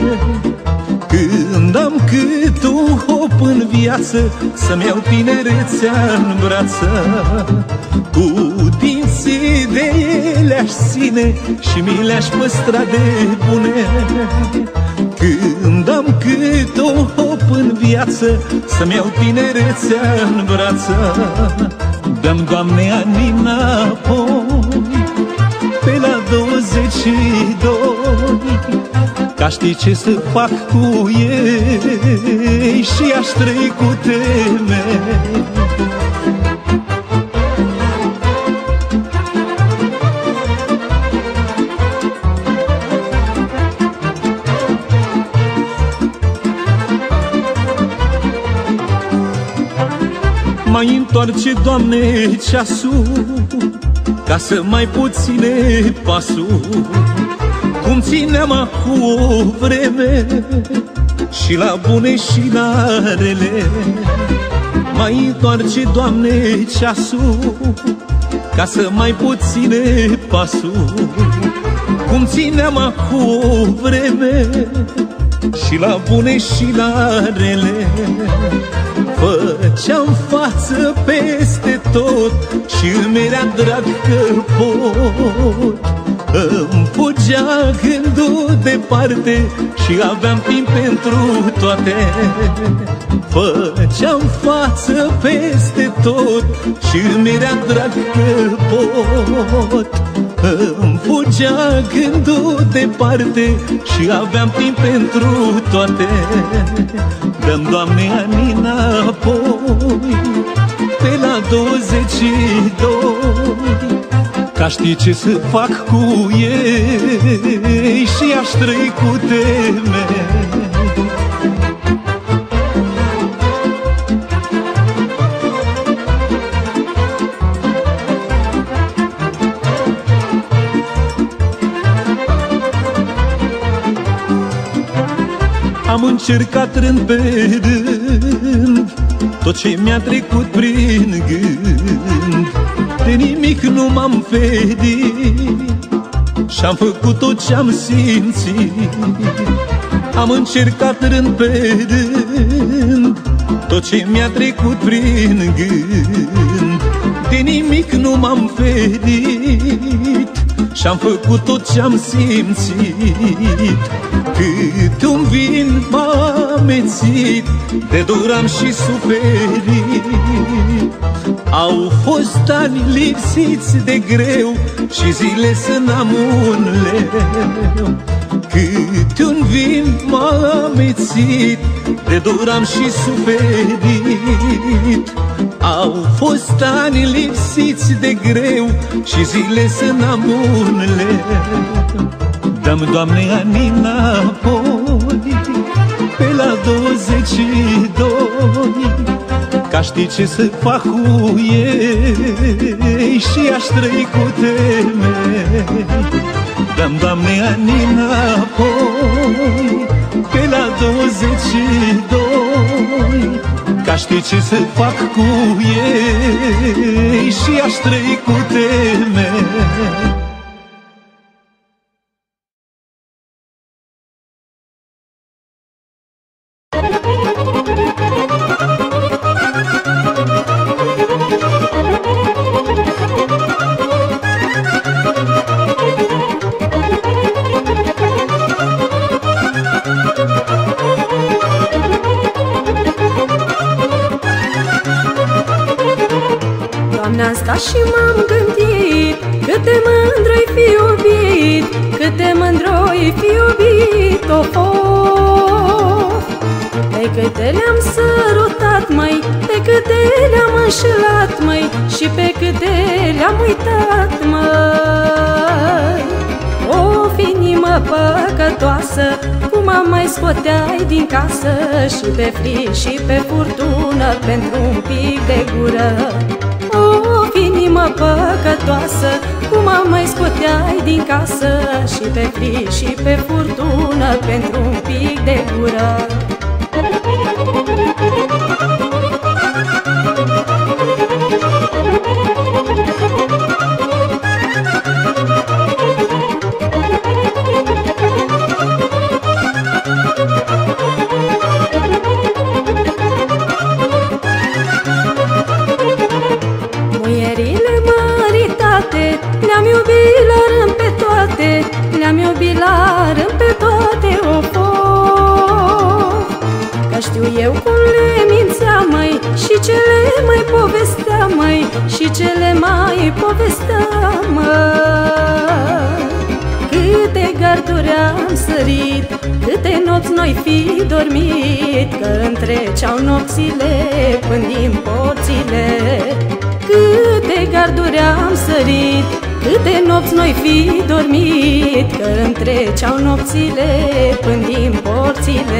Când am cât un hop în viață, să-mi iau tinerețea în brață. Cu dinții de ele aș ține și mi le-aș păstra de bune. Când am cât un hop în viață, să-mi iau tinerețea în brață. Dă-mi, Doamne, ani înapoi, pe la douăzeci și doi, ca știi ce să fac cu ei și aș trăi cu temeri. Mai întoarce, Doamne, ceasul, ca să mai pot ține pasul, cum țineam acum o vreme, și la bune și la rele. Mai întoarce, Doamne, ceasul, ca să mai pot ține pasul, cum țineam acum o vreme, și la bune și la rele. Făceam față peste tot și îmi era drag că pot. Îmi fugea gândul departe și aveam timp pentru toate. Făceam față peste tot și îmi era drag că pot. Îmi fugea gândul departe și aveam timp pentru toate. Dăm, Doamne, ani înapoi pe la douăzeci și doi, ca știi ce să fac cu ei și aș trăi cu temeri. Am încercat rând pe rând tot ce mi-a trecut prin gând, de nimic nu m-am ferit și-am făcut tot ce-am simțit. Am încercat rând pe rând tot ce mi-a trecut prin gând, de nimic nu m-am ferit și-am făcut tot ce-am simțit. Cât un vin m-a amețit, de dor am și suferit. Au fost ani lipsiți de greu și zile să n-am un leu. Cât un vin m-a amețit, de dor am și suferit. Au fost ani lipsiți de greu și zile să n-am un leu. Dăm, Doamne, ani înapoi pe la douăzeci și doi, ca știi ce să fac cu ei și aș trăi cu temeri. Dăm, Doamne, ani înapoi pe la douăzeci și doi, ca știi ce să fac cu ei și aș trăi cu temeri. Și m-am gândit cât de mândru-i fi iubit, cât de mândru-i fi iubit, of, of. Pe câte le-am sărutat, măi, pe câte le-am înșelat, măi, și pe câte le-am uitat, măi. O, inimă păcătoasă, cum am mai scoteai din casă și pe frig și pe furtună pentru un pic de gură. O, inimă păcătoasă, cum am mai scoteai din casă și pe frig și pe furtună pentru un pic de gură. Le-am iubit la rând pe toate, le-am iubit la rând pe toate, of, of. Că știu eu cum le mințea, măi, și ce le mai povestea, măi, și ce le mai povestea, măi. Câte garduri am sărit, câte nopți noi fi dormit, că întreceau nopțile până din porțile. Câte garduri am sărit, câte nopți noi fi dormit, că îmi treceau nopțile până din porțile.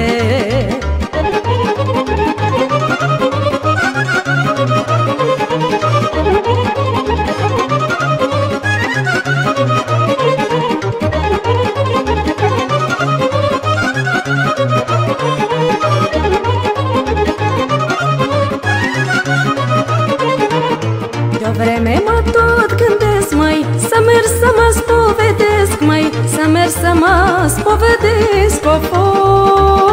De-o vreme mă tot gândesc, măi, să merg să mă spovedesc, măi, să merg să mă spovedesc, of, of.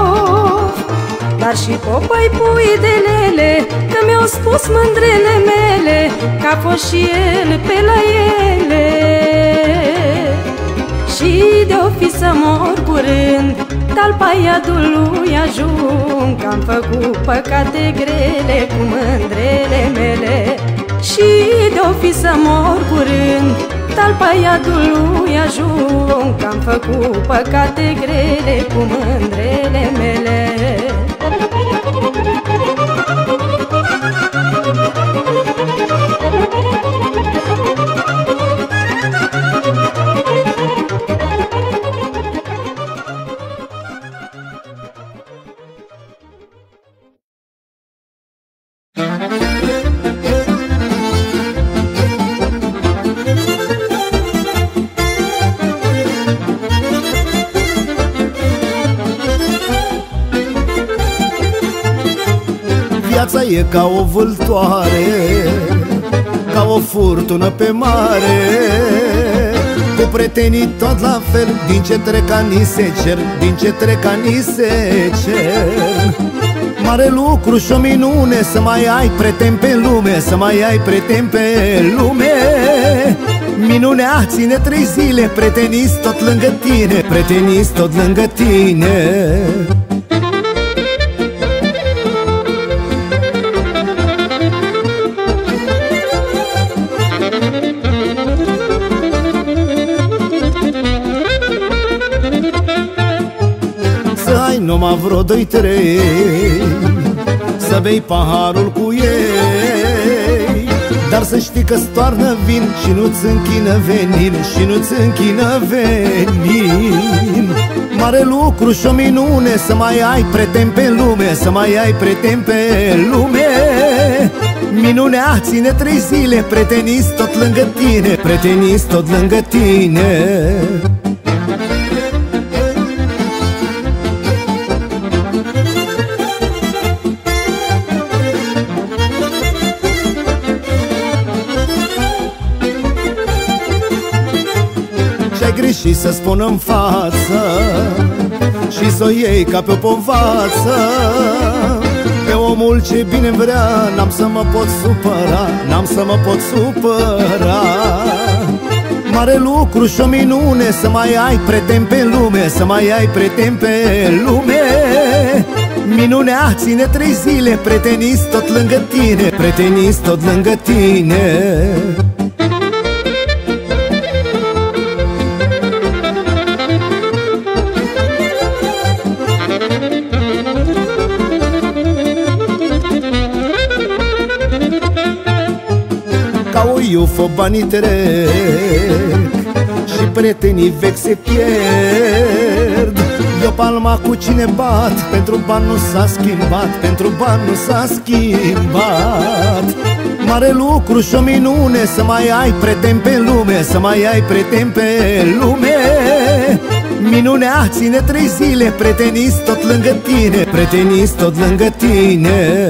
Dar și popai pui de lele, că mi-au spus mândrele mele că a fost și el pe la ele. Și de-o fi să mor curând, talpa iadului ajung, că am făcut păcate grele cu mândrele mele. Și de-o fi să mor curând, talpa iadului ajung, că am făcut păcate grele cu mândrele mele. Viața e ca o vâltoare, ca o furtună pe mare, cu prietenii tot la fel, din ce trec ani se cer, din ce trec ani se cer. Mare lucru și o minune să mai ai prieteni pe lume, să mai ai prieteni pe lume. Minunea ține trei zile, prietenii tot lângă tine, prietenii tot lângă tine. Numai vreo doi, trei, să bei paharul cu ei, dar să știi că-ți toarnă vin și nu-ți închină venin, și nu-ți închină venin. Mare lucru și o minune să mai ai prieteni pe lume, să mai ai prieteni pe lume. Minunea ține trei zile, prietenii tot lângă tine, prietenii tot lângă tine. Și să spun în față și să o iei ca pe o povață. Pe omul ce bine vrea n-am să mă pot supăra, n-am să mă pot supăra. Mare lucru și o minune să mai ai prieteni pe lume, să mai ai prieteni pe lume. Minunea ține trei zile, prietenii tot lângă tine, prietenii tot lângă tine. U F O banii trec și prietenii vechi se pierd. Eu palma cu cine bat, pentru bani nu s-a schimbat, pentru bani nu s-a schimbat. Mare lucru și o minune să mai ai prieteni pe lume, să mai ai prieteni pe lume. Minunea ține trei zile, prietenii tot lângă tine, prietenii tot lângă tine.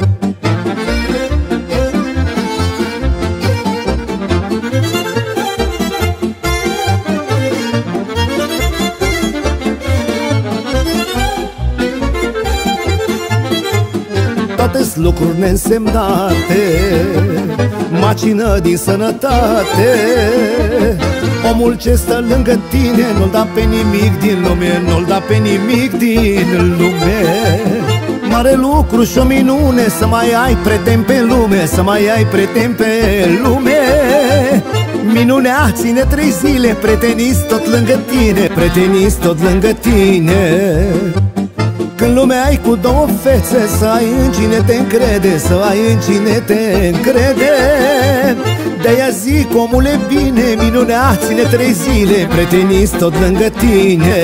Toate-s lucruri neînsemnate, macină din sănătate. Omul ce stă lângă tine nu-l da pe nimic din lume, nu-l da pe nimic din lume. Mare lucru și o minune să mai ai prieteni pe lume, să mai ai prieteni pe lume. Minunea ține trei zile, prietenii tot lângă tine, prietenii tot lângă tine. Când lumea ai cu două fețe, să ai în cine te încrede, să ai în cine te încrede. De-aia zic, omule bine, minunea ține trei zile, prietenii tot lângă tine.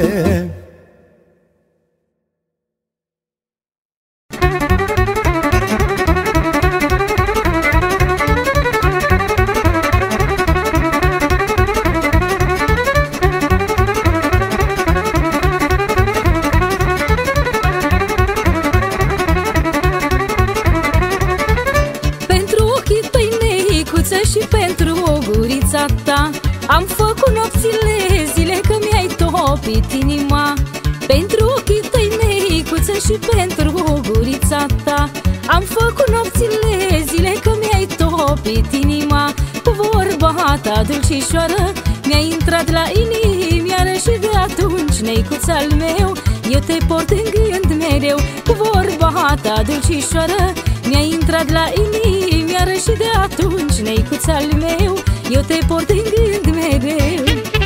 Am făcut nopțile, zile că mi-ai topit inima. Pentru ochii tăi, neicuță, și pentru Am făcut nopțile zile că mi-ai topit inima cu vorba ta dulcișoară. Mi-ai intrat la inimioară și de atunci, neicuț-al meu, eu te port în gând mereu cu vorba ta dulcișoară. Mi-ai intrat la inimioară și de atunci, neicuț-al meu, eu te port în gând mereu.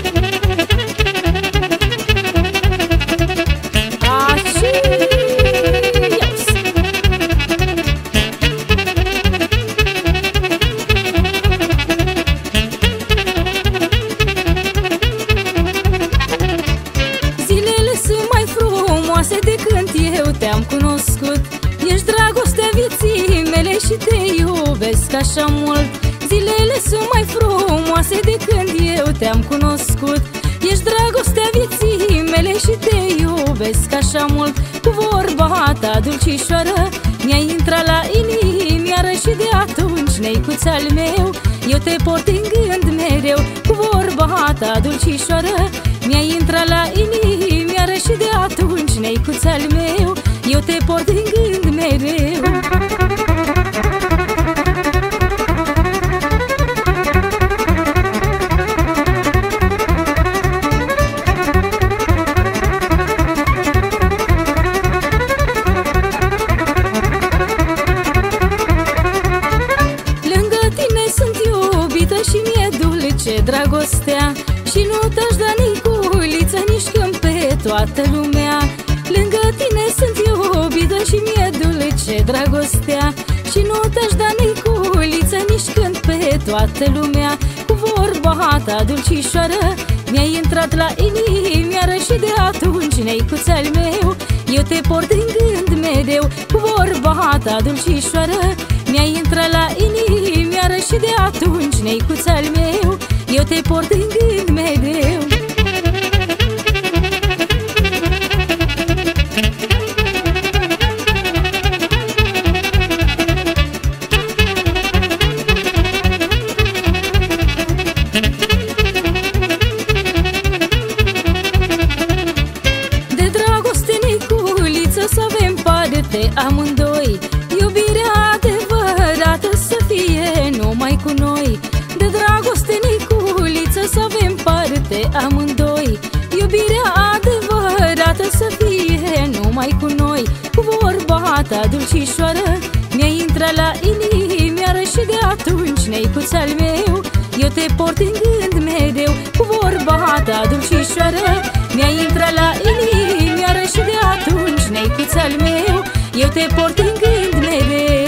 Te-am cunoscut, ești dragostea vieții mele și te iubesc așa mult. Zilele sunt mai frumoase de când eu te-am cunoscut. Ești dragostea vieții mele și te iubesc așa mult. Cu vorba ta dulcișoară mi-ai intrat la inimioară și de atunci, neicuț-al meu, eu te port în gând mereu. Cu vorba ta dulcișoară mi-ai intrat la inimioară și de atunci, neicuț-al meu, eu te port în gând mereu. Lângă tine sunt iubită și mi-e dulce dragostea și nu te-aș da niculiță nici când pe toată lumea. Lângă tine sunt iubită și mi-e dulce dragostea și nu te-aș da niculiță nici când pe toată lumea. Cu vorba ta dulcișoară mi-ai intrat la inimioară și de atunci, neicuț-al meu, eu te port în gând mereu. Cu vorba ta dulcișoară mi-ai intrat la inimioară și de atunci, neicuț-al meu, eu te port în gând mereu. Amândoi, iubirea adevărată să fie numai cu noi. De dragoste, Niculiță, să avem parte amândoi. Iubirea adevărată să fie numai cu noi. Cu vorba ta dulcișoară mi-ai intrat la inimioară și de atunci, neicuț-al meu, eu te port în gând mereu. Cu vorba ta dulcișoară mi-ai intrat la inimioară și de atunci, neicuț-al meu, eu te port în gând mereu.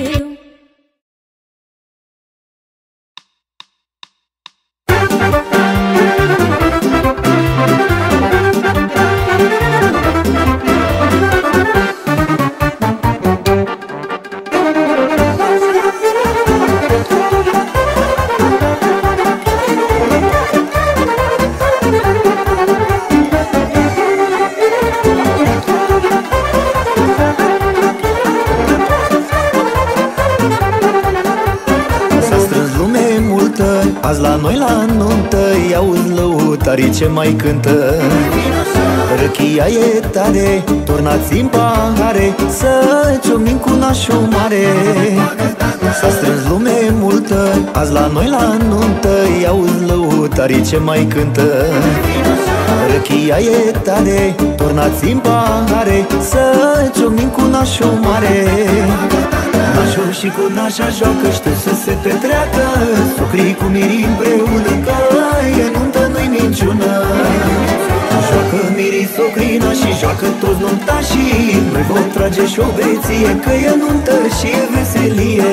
Azi la noi la nuntă i-auzi lăutarii ce mai cântă. Răchia e tare, turnați-n pahare, să ciocnim cu nașul mare. S-a strâns lume multă, azi la noi la nuntă i-auzi lăutarii ce mai cântă. Răchia e tare, turnați-n pahare, să ciocnim cu nașul mare. Nașul și cu nașa joacă, știu să se petreacă, socrii cu mirii împreună, că e nuntă, nu-i minciună. Joacă mirii socrina și joacă toți nuntașii, noi vom trage și o beție, că e nuntă și e veselie.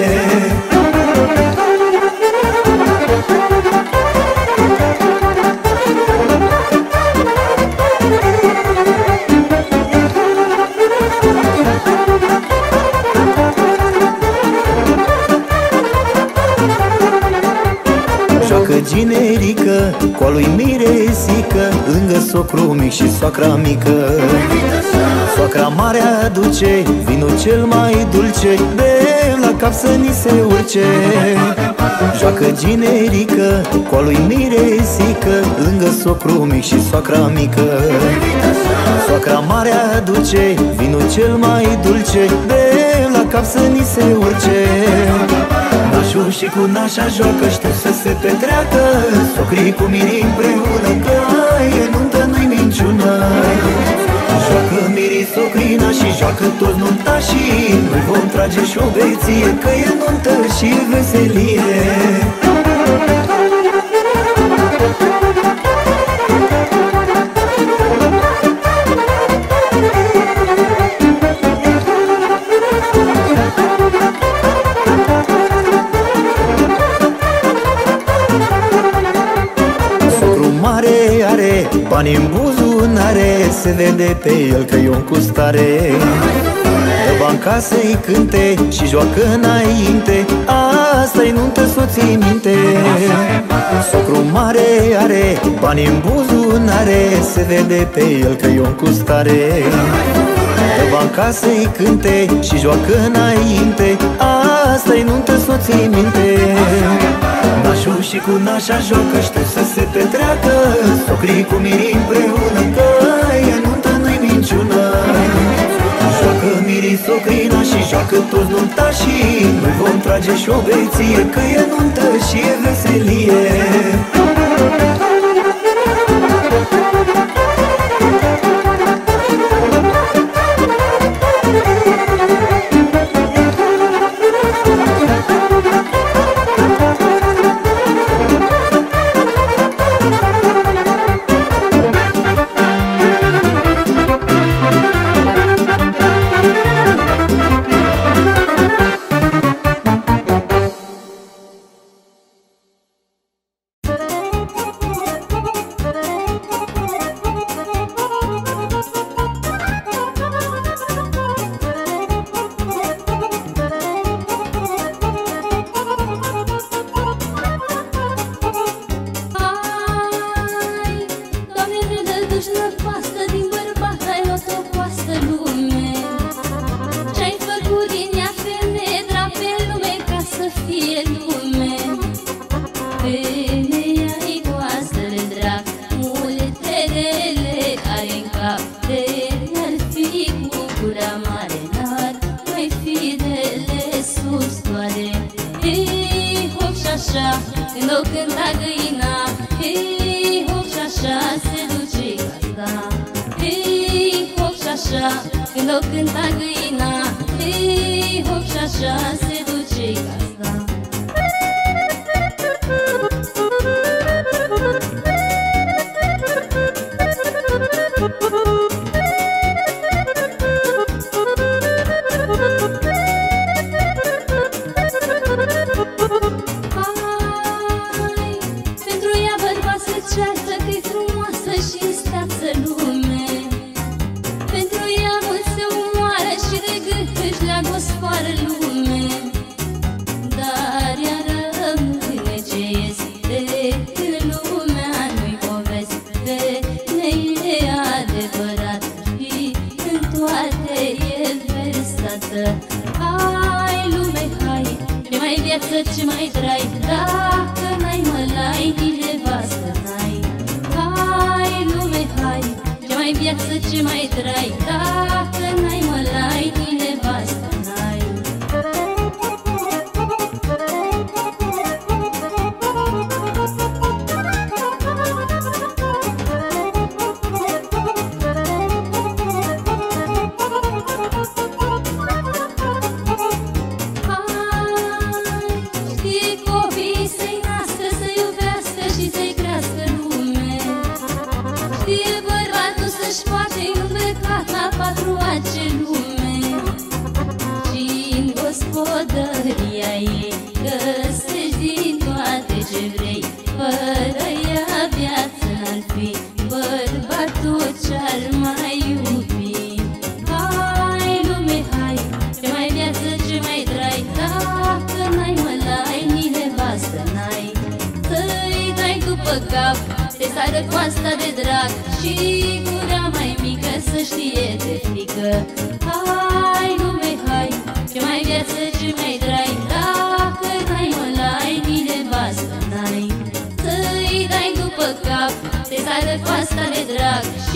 Ginerică, cu-a lui miresică, lângă socru mic și soacra mică. Soacra mare aduce vinul cel mai dulce, bem la cap să ni se urce. Joacă ginerică, cu-a lui miresică, lângă socru mic și soacra mică. Soacra mare aduce vinul cel mai dulce, bem la cap să ni se urce. Nașul și cu nașa joacă, știu să se petreacă, socrii cu mirii împreună, că e nuntă, nu-i minciună. Joacă mirii socrina și joacă toți nuntașii, noi vom trage și o beție, că e nuntă și veselie. Bani în buzunare, se vede pe el că e un custare. Dă banca să-i cânte și joacă înainte, asta-i nuntă, soții minte. Socru mare are bani în buzunare, se vede pe el că e un custare. Dă banca să-i cânte și joacă înainte, asta-i nuntă, soții minte. Nașul și cu nașa joacă, știu să se petreacă, socrii cu mirii împreună, că e nuntă, nu-i minciună. Joacă mirii socrina și joacă toți nuntașii, noi vom trage și o beție, că e nuntă și e veselie.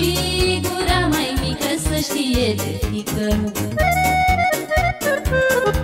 Și gura mai mică să știe de frică.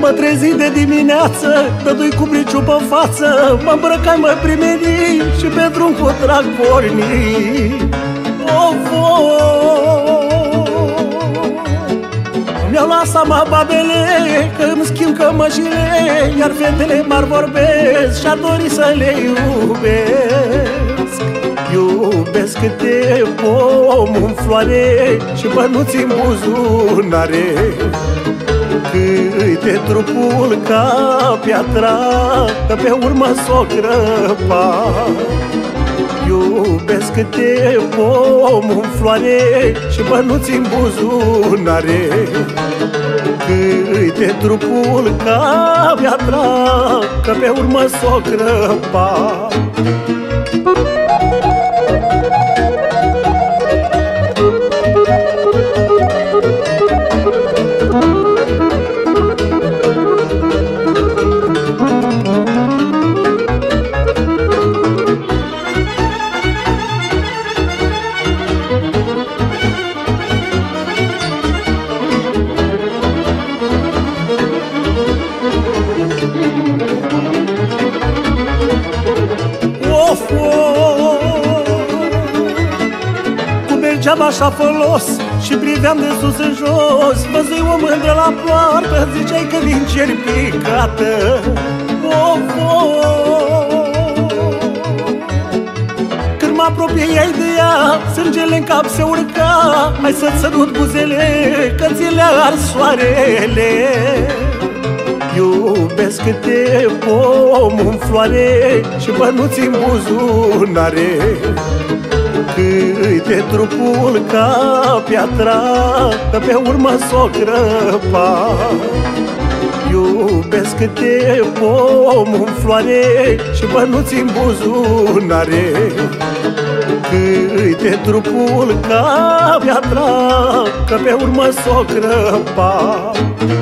mă trezi de dimineață, dădui cu briciu pe față, mă îmbrăcai, mă primeni și pe drum cu drag porni. Of, mi-au lăsat mă babele, că îmi schimb cămășile, iar fetele mari vorbesc și-ar dori să le iubesc. Iubesc câte pom în floare și bănuți în buzunare, câte trupul ca piatra, că pe urmă s-o crăpa. Iubesc câte pom în floare și bănuți în buzunare, câte trupul ca piatra, că pe urmă s-o crăpa. Mergeam așa folos și priveam de sus în jos, văzui o mândră la poartă, ziceai că din cer picată. Of, of. Când mă apropiai de ea, sângele în cap se urca, hai să-ți sărut buzele, că ți le ars soarele. Iubesc câte pom în floare și bănuți în buzunare, câte trupul ca piatra, că pe urmă s-o crăpa. Iubesc câte pom în floare și bănuți în buzunare, câte trupul ca piatra, că pe urmă s-o crăpa.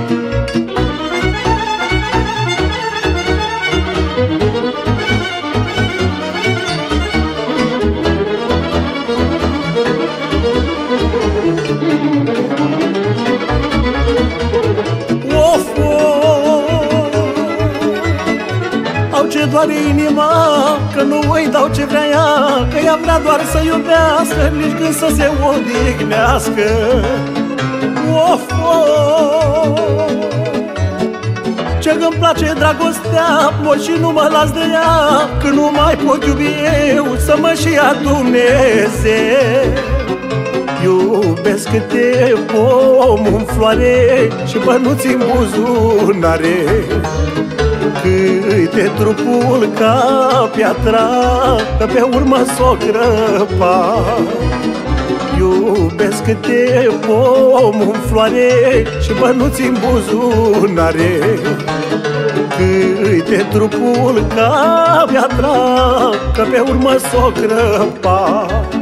Ce doare inima, că nu îi dau ce vrea ea, că ea vrea doar să iubească, nici când să se odihnească. Of, of. Ce-mi place dragostea, mor și nu mă las de ea, că nu mai pot iubi eu, să mă și ia Dumnezeu. Iubesc câte pom în floare și bănuți în buzunare, câte trupul ca piatra, că pe urmă s-o crăpa. Iubesc câte pom în floare și bănuți în buzunare, câte trupul ca piatra, că pe urmă s-o crăpa.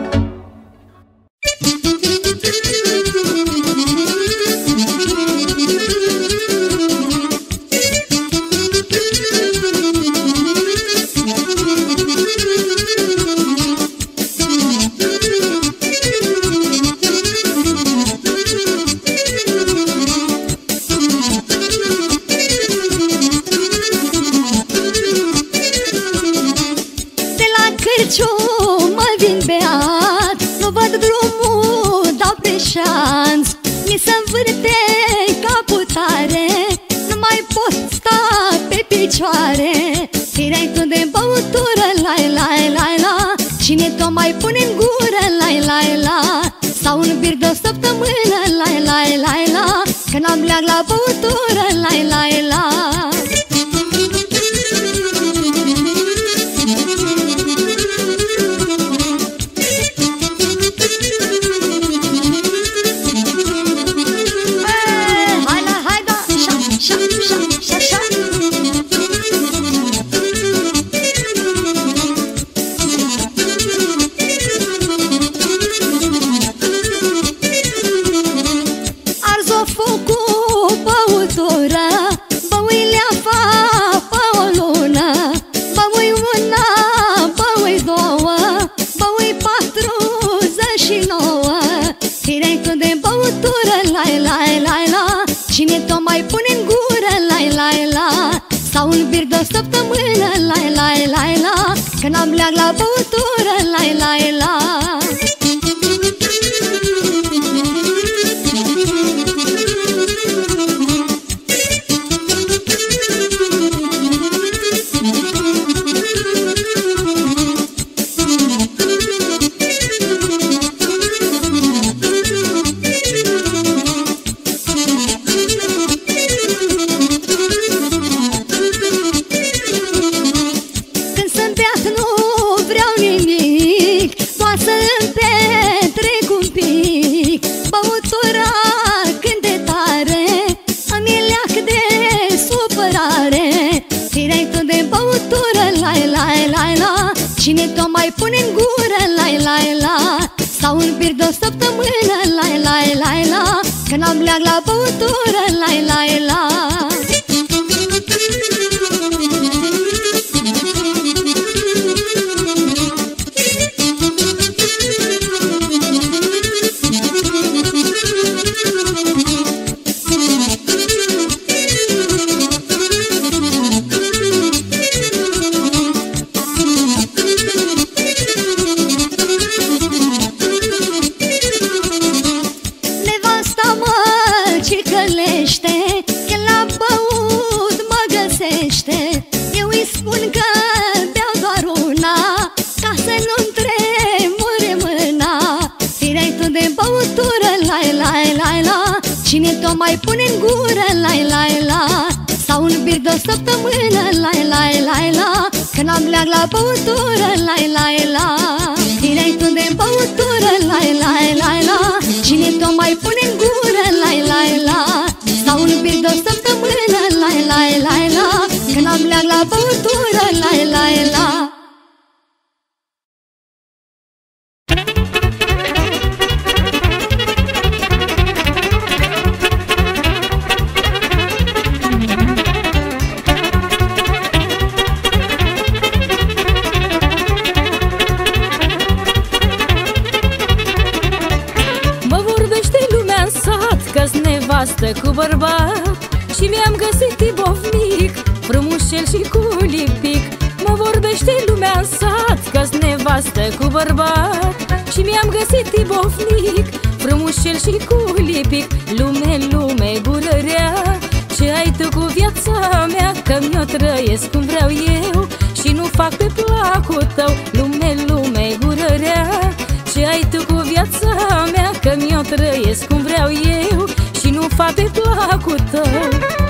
Mi se învârte capul tare, nu mai pot sta pe picioare. Tirai tu de băutură, lai, lai, lai, la, cine tot mai pune în gură, lai, lai, la, sau un bir de o săptămână, lai, lai, lai, la, că n-am leag la băutură, lai, lai, la. Cine tot mai pune în gură, lai, la, sau un bir de o săptămână, la la la la, că n-am leag la băutură, la la la. Cine t-o mai pune în gură, la la la, sau un bir de o săptămână, la la la la, că n-am leag la băutură, la la la. Cine t-o mai pune în gură, la la la, sau un bir de o săptămână, la la la la, că n-am leag la băutură, la la la. Tine-ai tu de băutură, la la la la, cine t-o mai pune în gură, la la la, sau un bir de o săptămână, la la la la, că n-am leag la băutură, la la la. Cu bărbat și mi-am găsit ibovnic, frumușel și cu lipic. Mă vorbește lumea în sat că-s nevastă cu bărbat și mi-am găsit ibovnic, frumușel și cu lipic. Lume, lume, gură rea, ce ai tu cu viața mea, că mi-o trăiesc cum vreau eu și nu fac pe placul tău. Lume, lume, gură rea, ce ai tu cu viața mea, că mi-o trăiesc cum vreau eu și nu fac pe placul tău.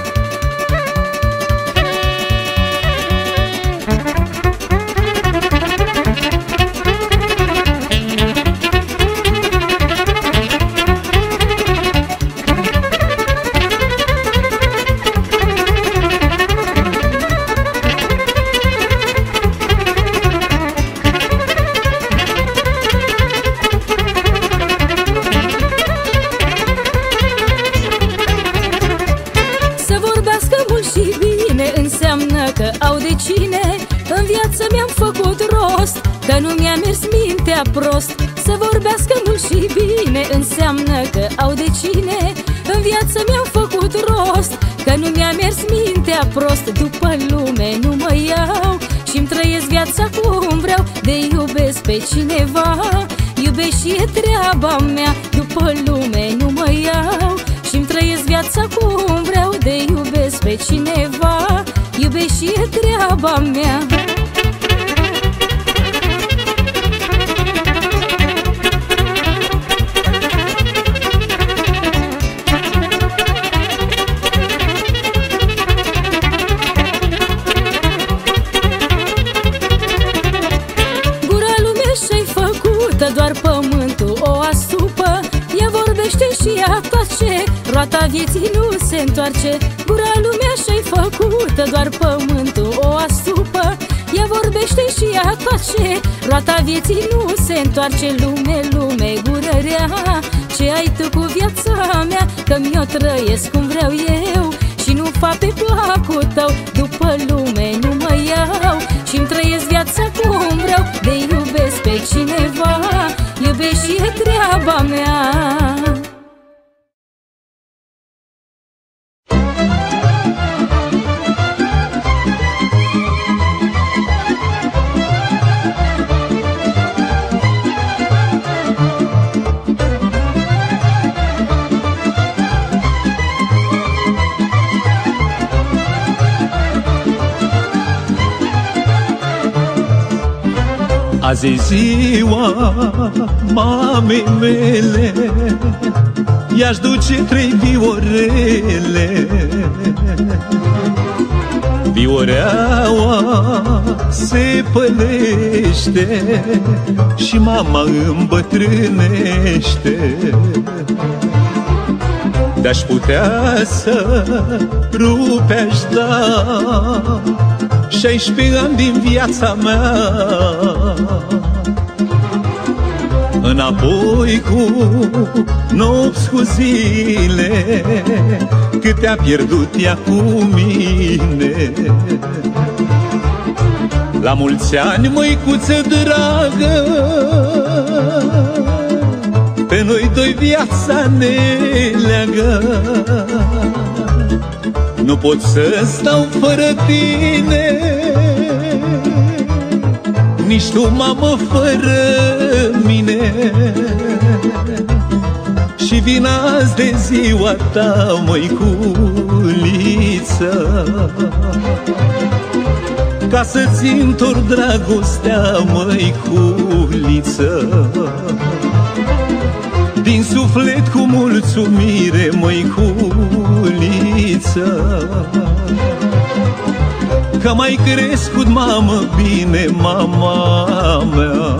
În viață mi-am făcut rost, că nu mi-a mers mintea prost. Să vorbească mult și bine înseamnă că au de cine. În viață mi-am făcut rost, că nu mi-a mers mintea prost. După lume nu mă iau și-mi trăiesc viața cum vreau. De iubesc pe cineva, iubesc și e treaba mea. După lume nu mă iau și-mi trăiesc viața cum vreau. De iubesc pe cineva, iubesc și e treaba mea. Gura lumea și-ai făcută, doar pământul o asupă. Ea vorbește și ea tace, roata vieții nu se întoarce. Gura lumea și-ai făcută, doar pământul o asupă. Ea vorbește și ea tace, roata vieții nu se întoarce. Lume, lume, gură rea, ce ai tu cu viața mea, că mi-o trăiesc cum vreau eu și nu fac pe placul tău. După lume nu mă iau și-mi trăiesc viața cum vreau. De iubesc pe cineva, iubesc și e treaba mea. Azi e ziua mamei mele, i-aș duce trei viorele. Vioreaua se pălește și mama îmbătrânește. De-aș putea să rupe-aș da șaisprezece ani din viața mea înapoi cu nopți, cu zile, câte a pierdut ea cu mine. La mulți ani, măicuță dragă, pe noi doi viața ne leagă. Nu pot să stau fără tine, nici tu, mamă, fără mine. Și vin azi de ziua ta, măiculiță, ca să-ți întorc dragostea, măiculiță. Din suflet cu mulțumire, măiculiță, că m-ai crescut, mamă, bine, mama mea.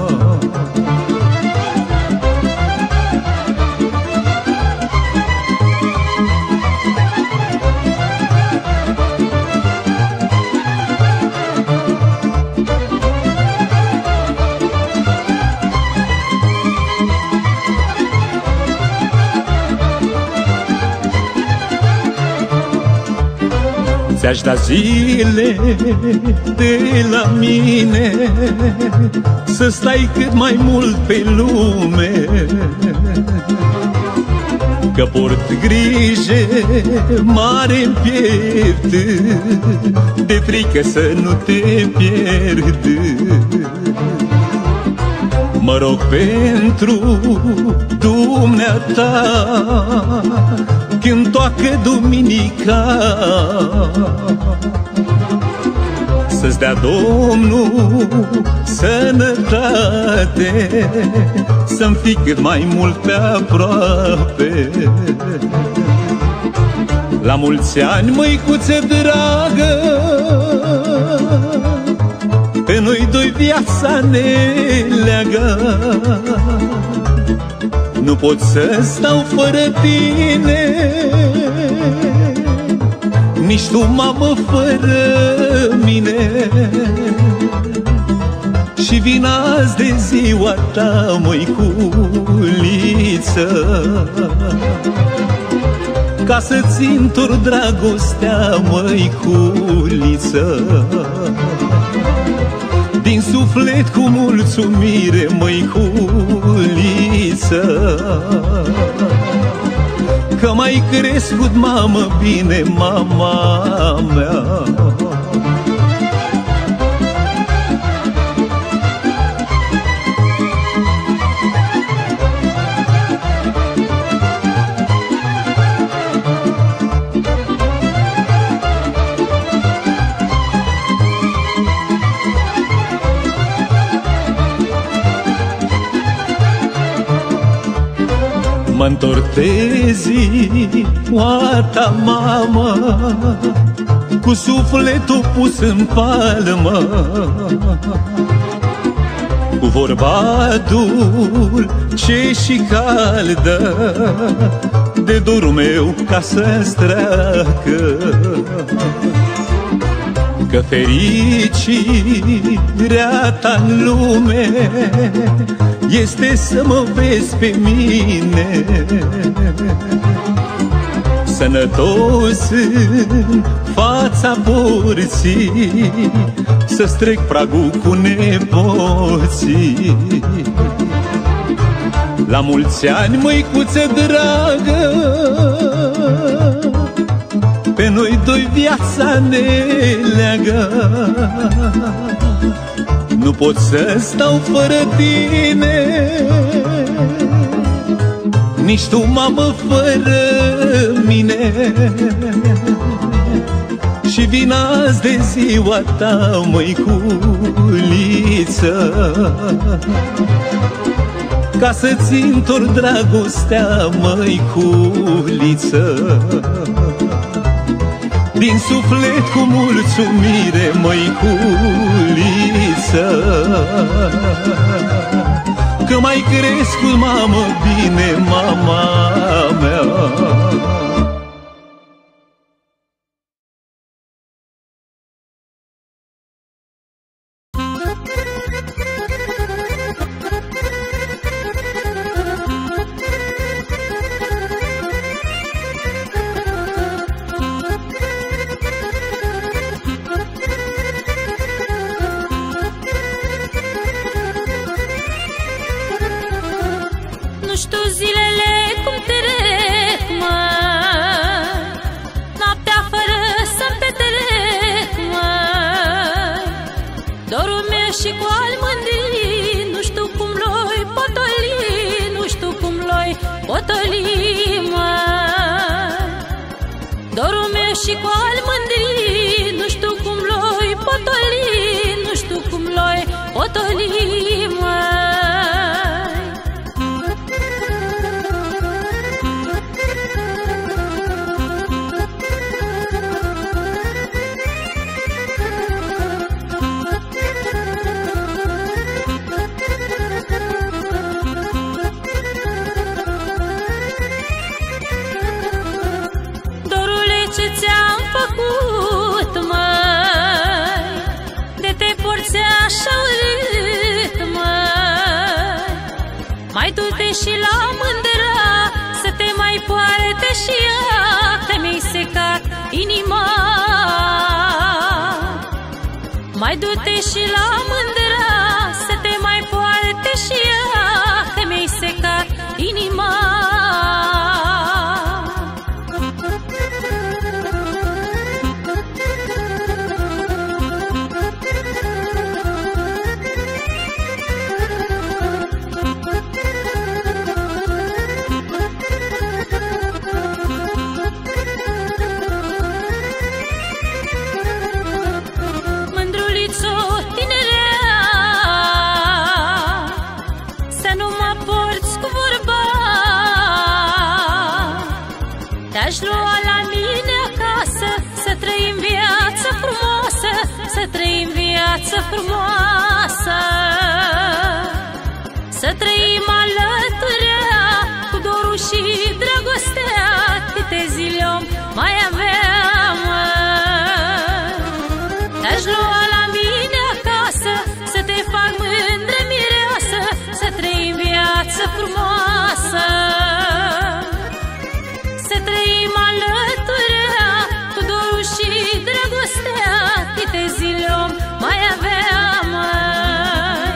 Ți-aș da zile de la mine, să stai cât mai mult pe lume, că port grijă mare-n piept, de frică să nu te pierd. Mă rog pentru dumneata, când toacă duminica, să-ți dea Domnul sănătate, să-mi fii cât mai mult pe aproape. La mulți ani, măicuță dragă, pe noi doi viața ne leagă. Nu pot să stau fără tine, nici tu, mamă, fără mine. Și vin azi de ziua ta, măiculiță, ca să-ți întorc dragostea, măiculiță. Din suflet cu mulțumire, măiculiță, că m-ai crescut, mamă, bine, mama mea. Mă-ntorc de ziua ta, mamă, cu sufletul pus în palmă, cu vorba dulce și caldă, de dorul meu ca să-ți treacă. Că fericirea ta-n lume este să mă vezi pe mine sănătos în fața porții, să-ți trec pragul cu nepoții. La mulți ani, măicuță dragă, pe noi doi viața ne leagă. Nu pot să stau fără tine, nici tu, mamă, fără mine. Și vin azi de ziua ta, măiculiță, ca să-ți întorc dragostea, măiculiță. Din suflet cu mulțumire, măiculiță, că m-ai crescut, mamă, bine, mama mea. Și cu al mândri, nu știu cum l-oi potoli, nu știu cum l-oi potoli, măi. Ce-ți-am făcut, măi, de te porți așa urât, măi. Mai du-te și la mândra, să te mai poarte și ea, că mi-ai secat inima. Mai du-te și la mândra, să te mai poarte și ea, că mi-ai secat inima. Te-aș lua la mine acasă, să trăim viață frumoasă, să trăim viață frumoasă, să trăim alăturea, cu dorul și dragostea, câte zile om mai aveam. Te-aș lua la mine acasă, să te fac mândră mireasă, să trăim viață frumoasă, să trăim alăturea, cu dorul și dragostea, câte zile om mai aveam, măi.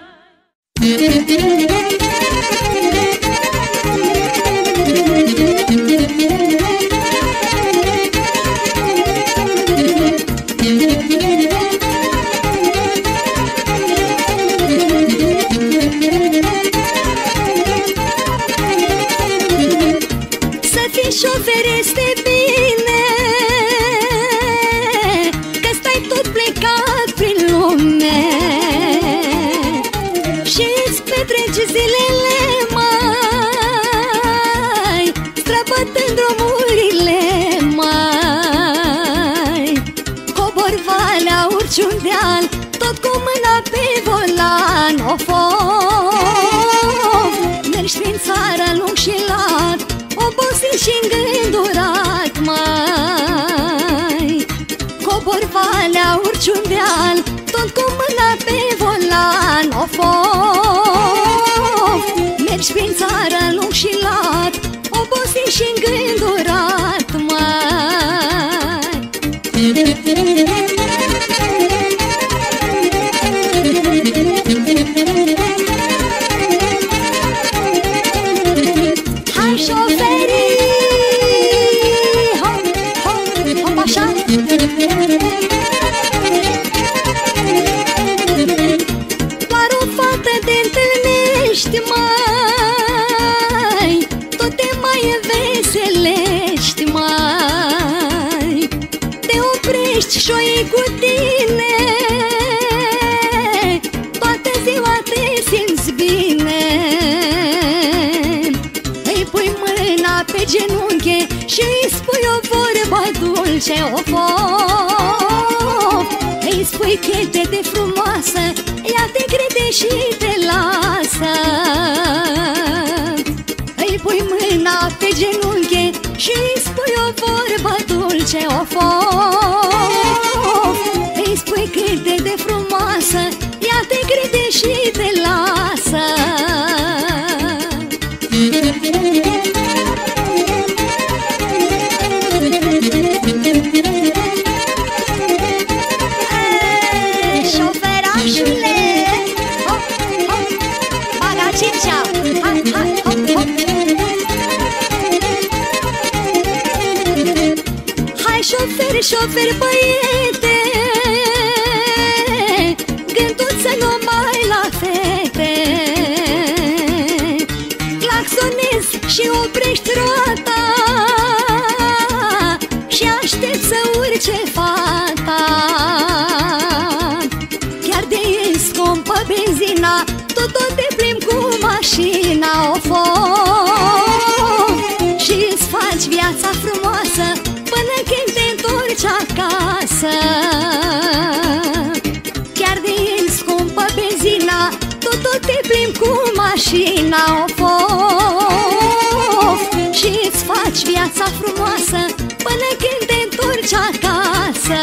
Șofer este bine, că stai tot plecat prin lume și îți petreci zilele, mai străbătând drumurile, mai cobori valea, urci un deal, tot cu mâna pe volan. Of, of, mergi prin țara lung și lat, obosit și îngândurat, mai cobori valea, urci un deal, tot cu mâna pe volan. Of, of, mergi prin țara lung și lat, obosit și îngândurat, mai. Hai șoferii, hop, hop, hop așa. Doar o fată te întâlnești, mai, tot te mai veselești, mai, te oprești șoi cu tine, toată ziua te simți bine. Îi pui mâna pe genunchi și îi spui o vorbă dulce, of, of. Îi spui cât de frumoasă, ea te crede și te lasă. Îi pui mâna pe genunchi și îi spui o vorbă dulce, of, of. Îi spui cât de, de frumoasă, ea te crede și te lasă. Șoferașule, hop, hop, baga cincea, hai, hai, hop, hop. Hai șofer, șofer băiete, gândul să nu mai la fete. Claxonezi și oprești roata și aștept să urce fata. Chiar de e scumpă benzina, tu tot te plimbi cu mașina, of, of. Și-ți faci viața frumoasă până când te întorci acasă. Chiar de e scumpă benzina, tu tot te plimbi cu mașina, of, of. Și-ți faci viața frumoasă până când te întorci acasă.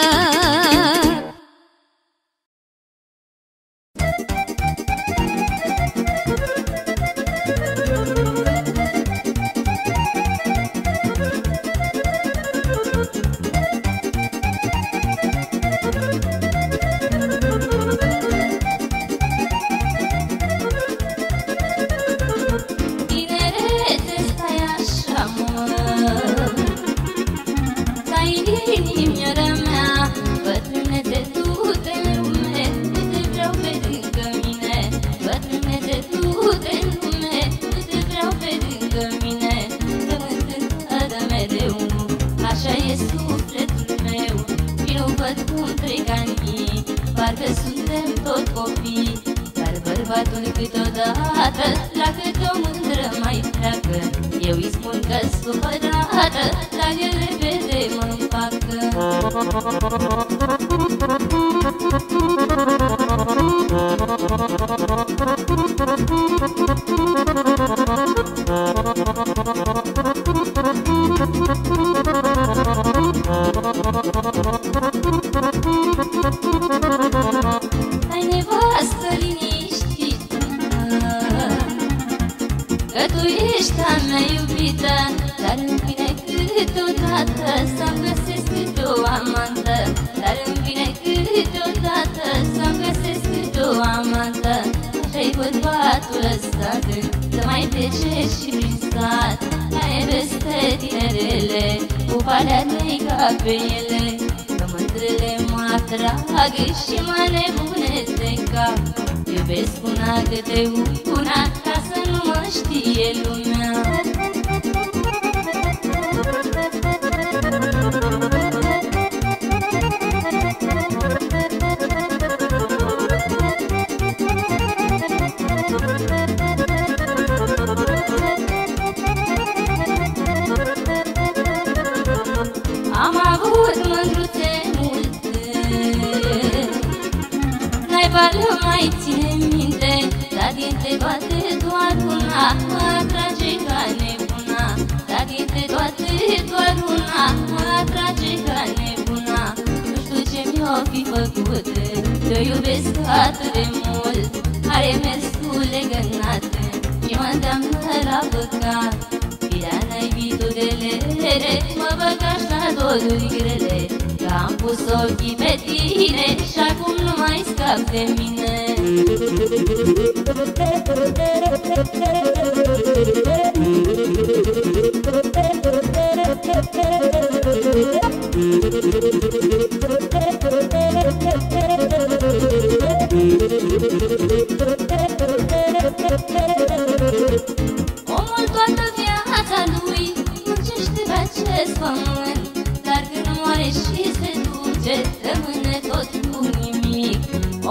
Omul toată viața lui muncește pe acest pământ, dar când moare și se duce,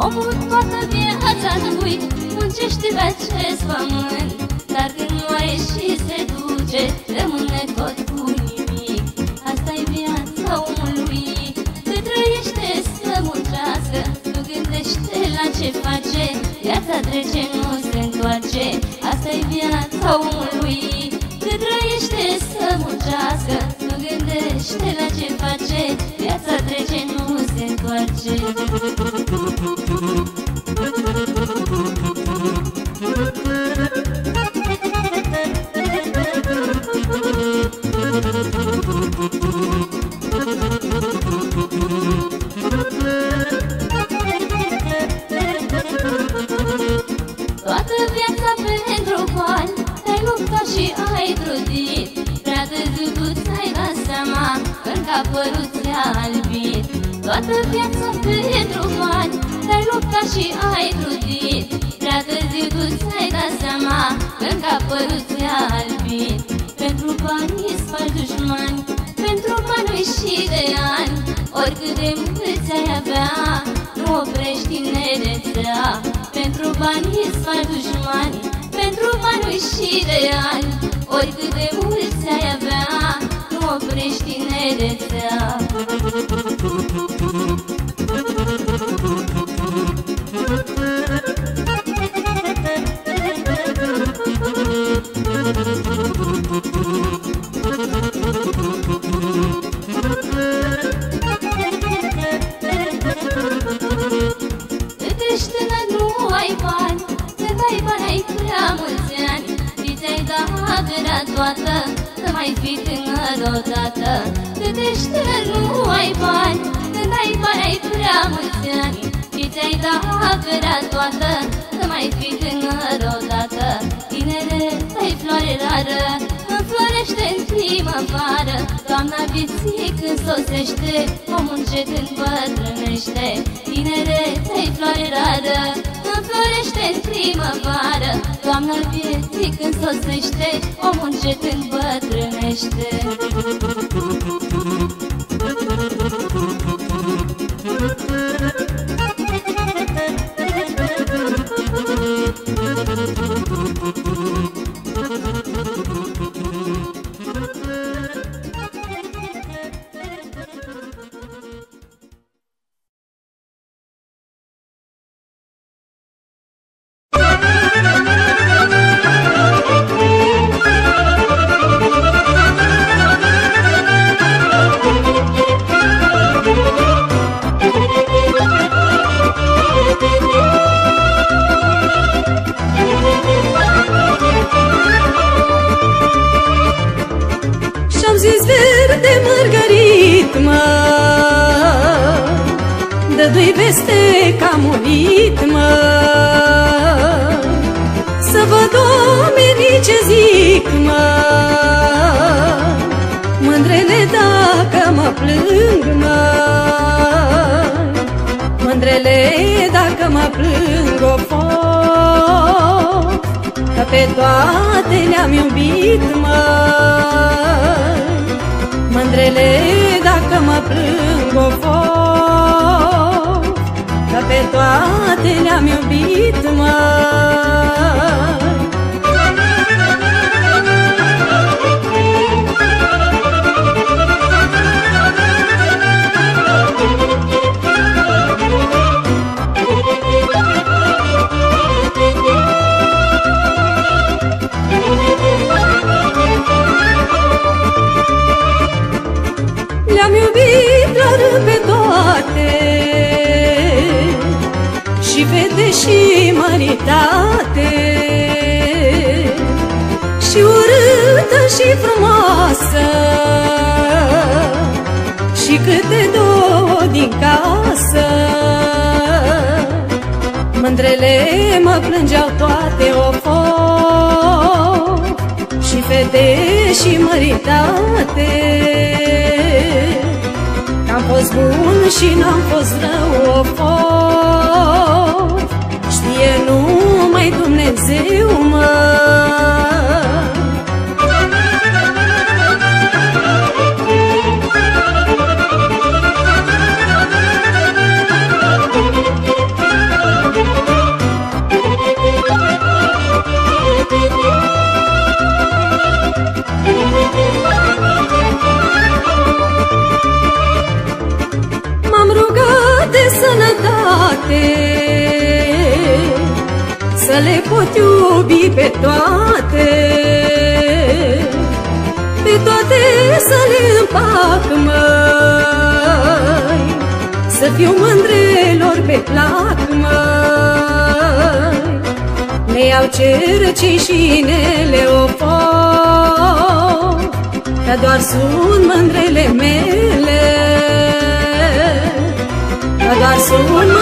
Omul toată viața lui muncește pe acest pământ, dar când moare și se duce, rămâne tot cu nimic. Asta-i viața omului, cât trăiește să muncească, nu gândește la ce face, viața trece, nu se întoarce. Asta-i viața omului, cât trăiește să muncească, nu gândește la ce face, viața trece, nu se întoarce. Toată viața pentru bani te-ai luptat și ai trudit, prea târziu tu ți-ai dat seama când capărul ți-a albit. Toată viața pentru bani te-ai luptat și ai trudit, prea târziu tu ți-ai dat seama când capărul ți-a albit. Pentru bani îți faci dușmani, pentru bani și de ani, oricât de mult ți-ai avea, nu oprești tinerețea. Pentru bani îți faci dușmani, pentru bani și de ani, oricât de mult ți-ai avea, nu oprești tinerețea. Ești tânăr, nu ai bani, când ai bani ai prea mulți ani, și ți-ai dat gura toată, să mai fii tânăr odată. Când ești tânăr, nu ai bani, când ai bani ai prea mulți ani, și ți-ai dat gura toată, să mai fii tânăr odată. Tinerețe-i floare rară, înflorește în primăvară, toamna vieții când sosește, omul încet îmbătrânește. Tinerețe-i floare rară, înflorește în primăvară, toamna vieții când sosește, omul încet îmbătrânește. Dă-i veste că a murit, mă, să văd oamenii ce zic, mă. Mândrele dacă mă plâng, mă, mândrele dacă mă plâng o foc, că pe toate le-am iubit, mă. Mândrele dacă mă plâng o foc, că pe toate le-am iubit, mă. Le-am iubit doar pe toate, și fete și măritate, și urâtă și frumoasă, și câte două din casă. Mândrele mă plângeau toate o foc, și fete și măritate, că-am fost bun și n-am fost rău o foc. Știe numai Dumnezeu, mă. sănătate, să le pot iubi pe toate, pe toate să le împac, măi, să fiu mândrelor pe plac, măi. Ne iau cercei și ne le ofoc, că doar sunt mândrele mele, că doar sunt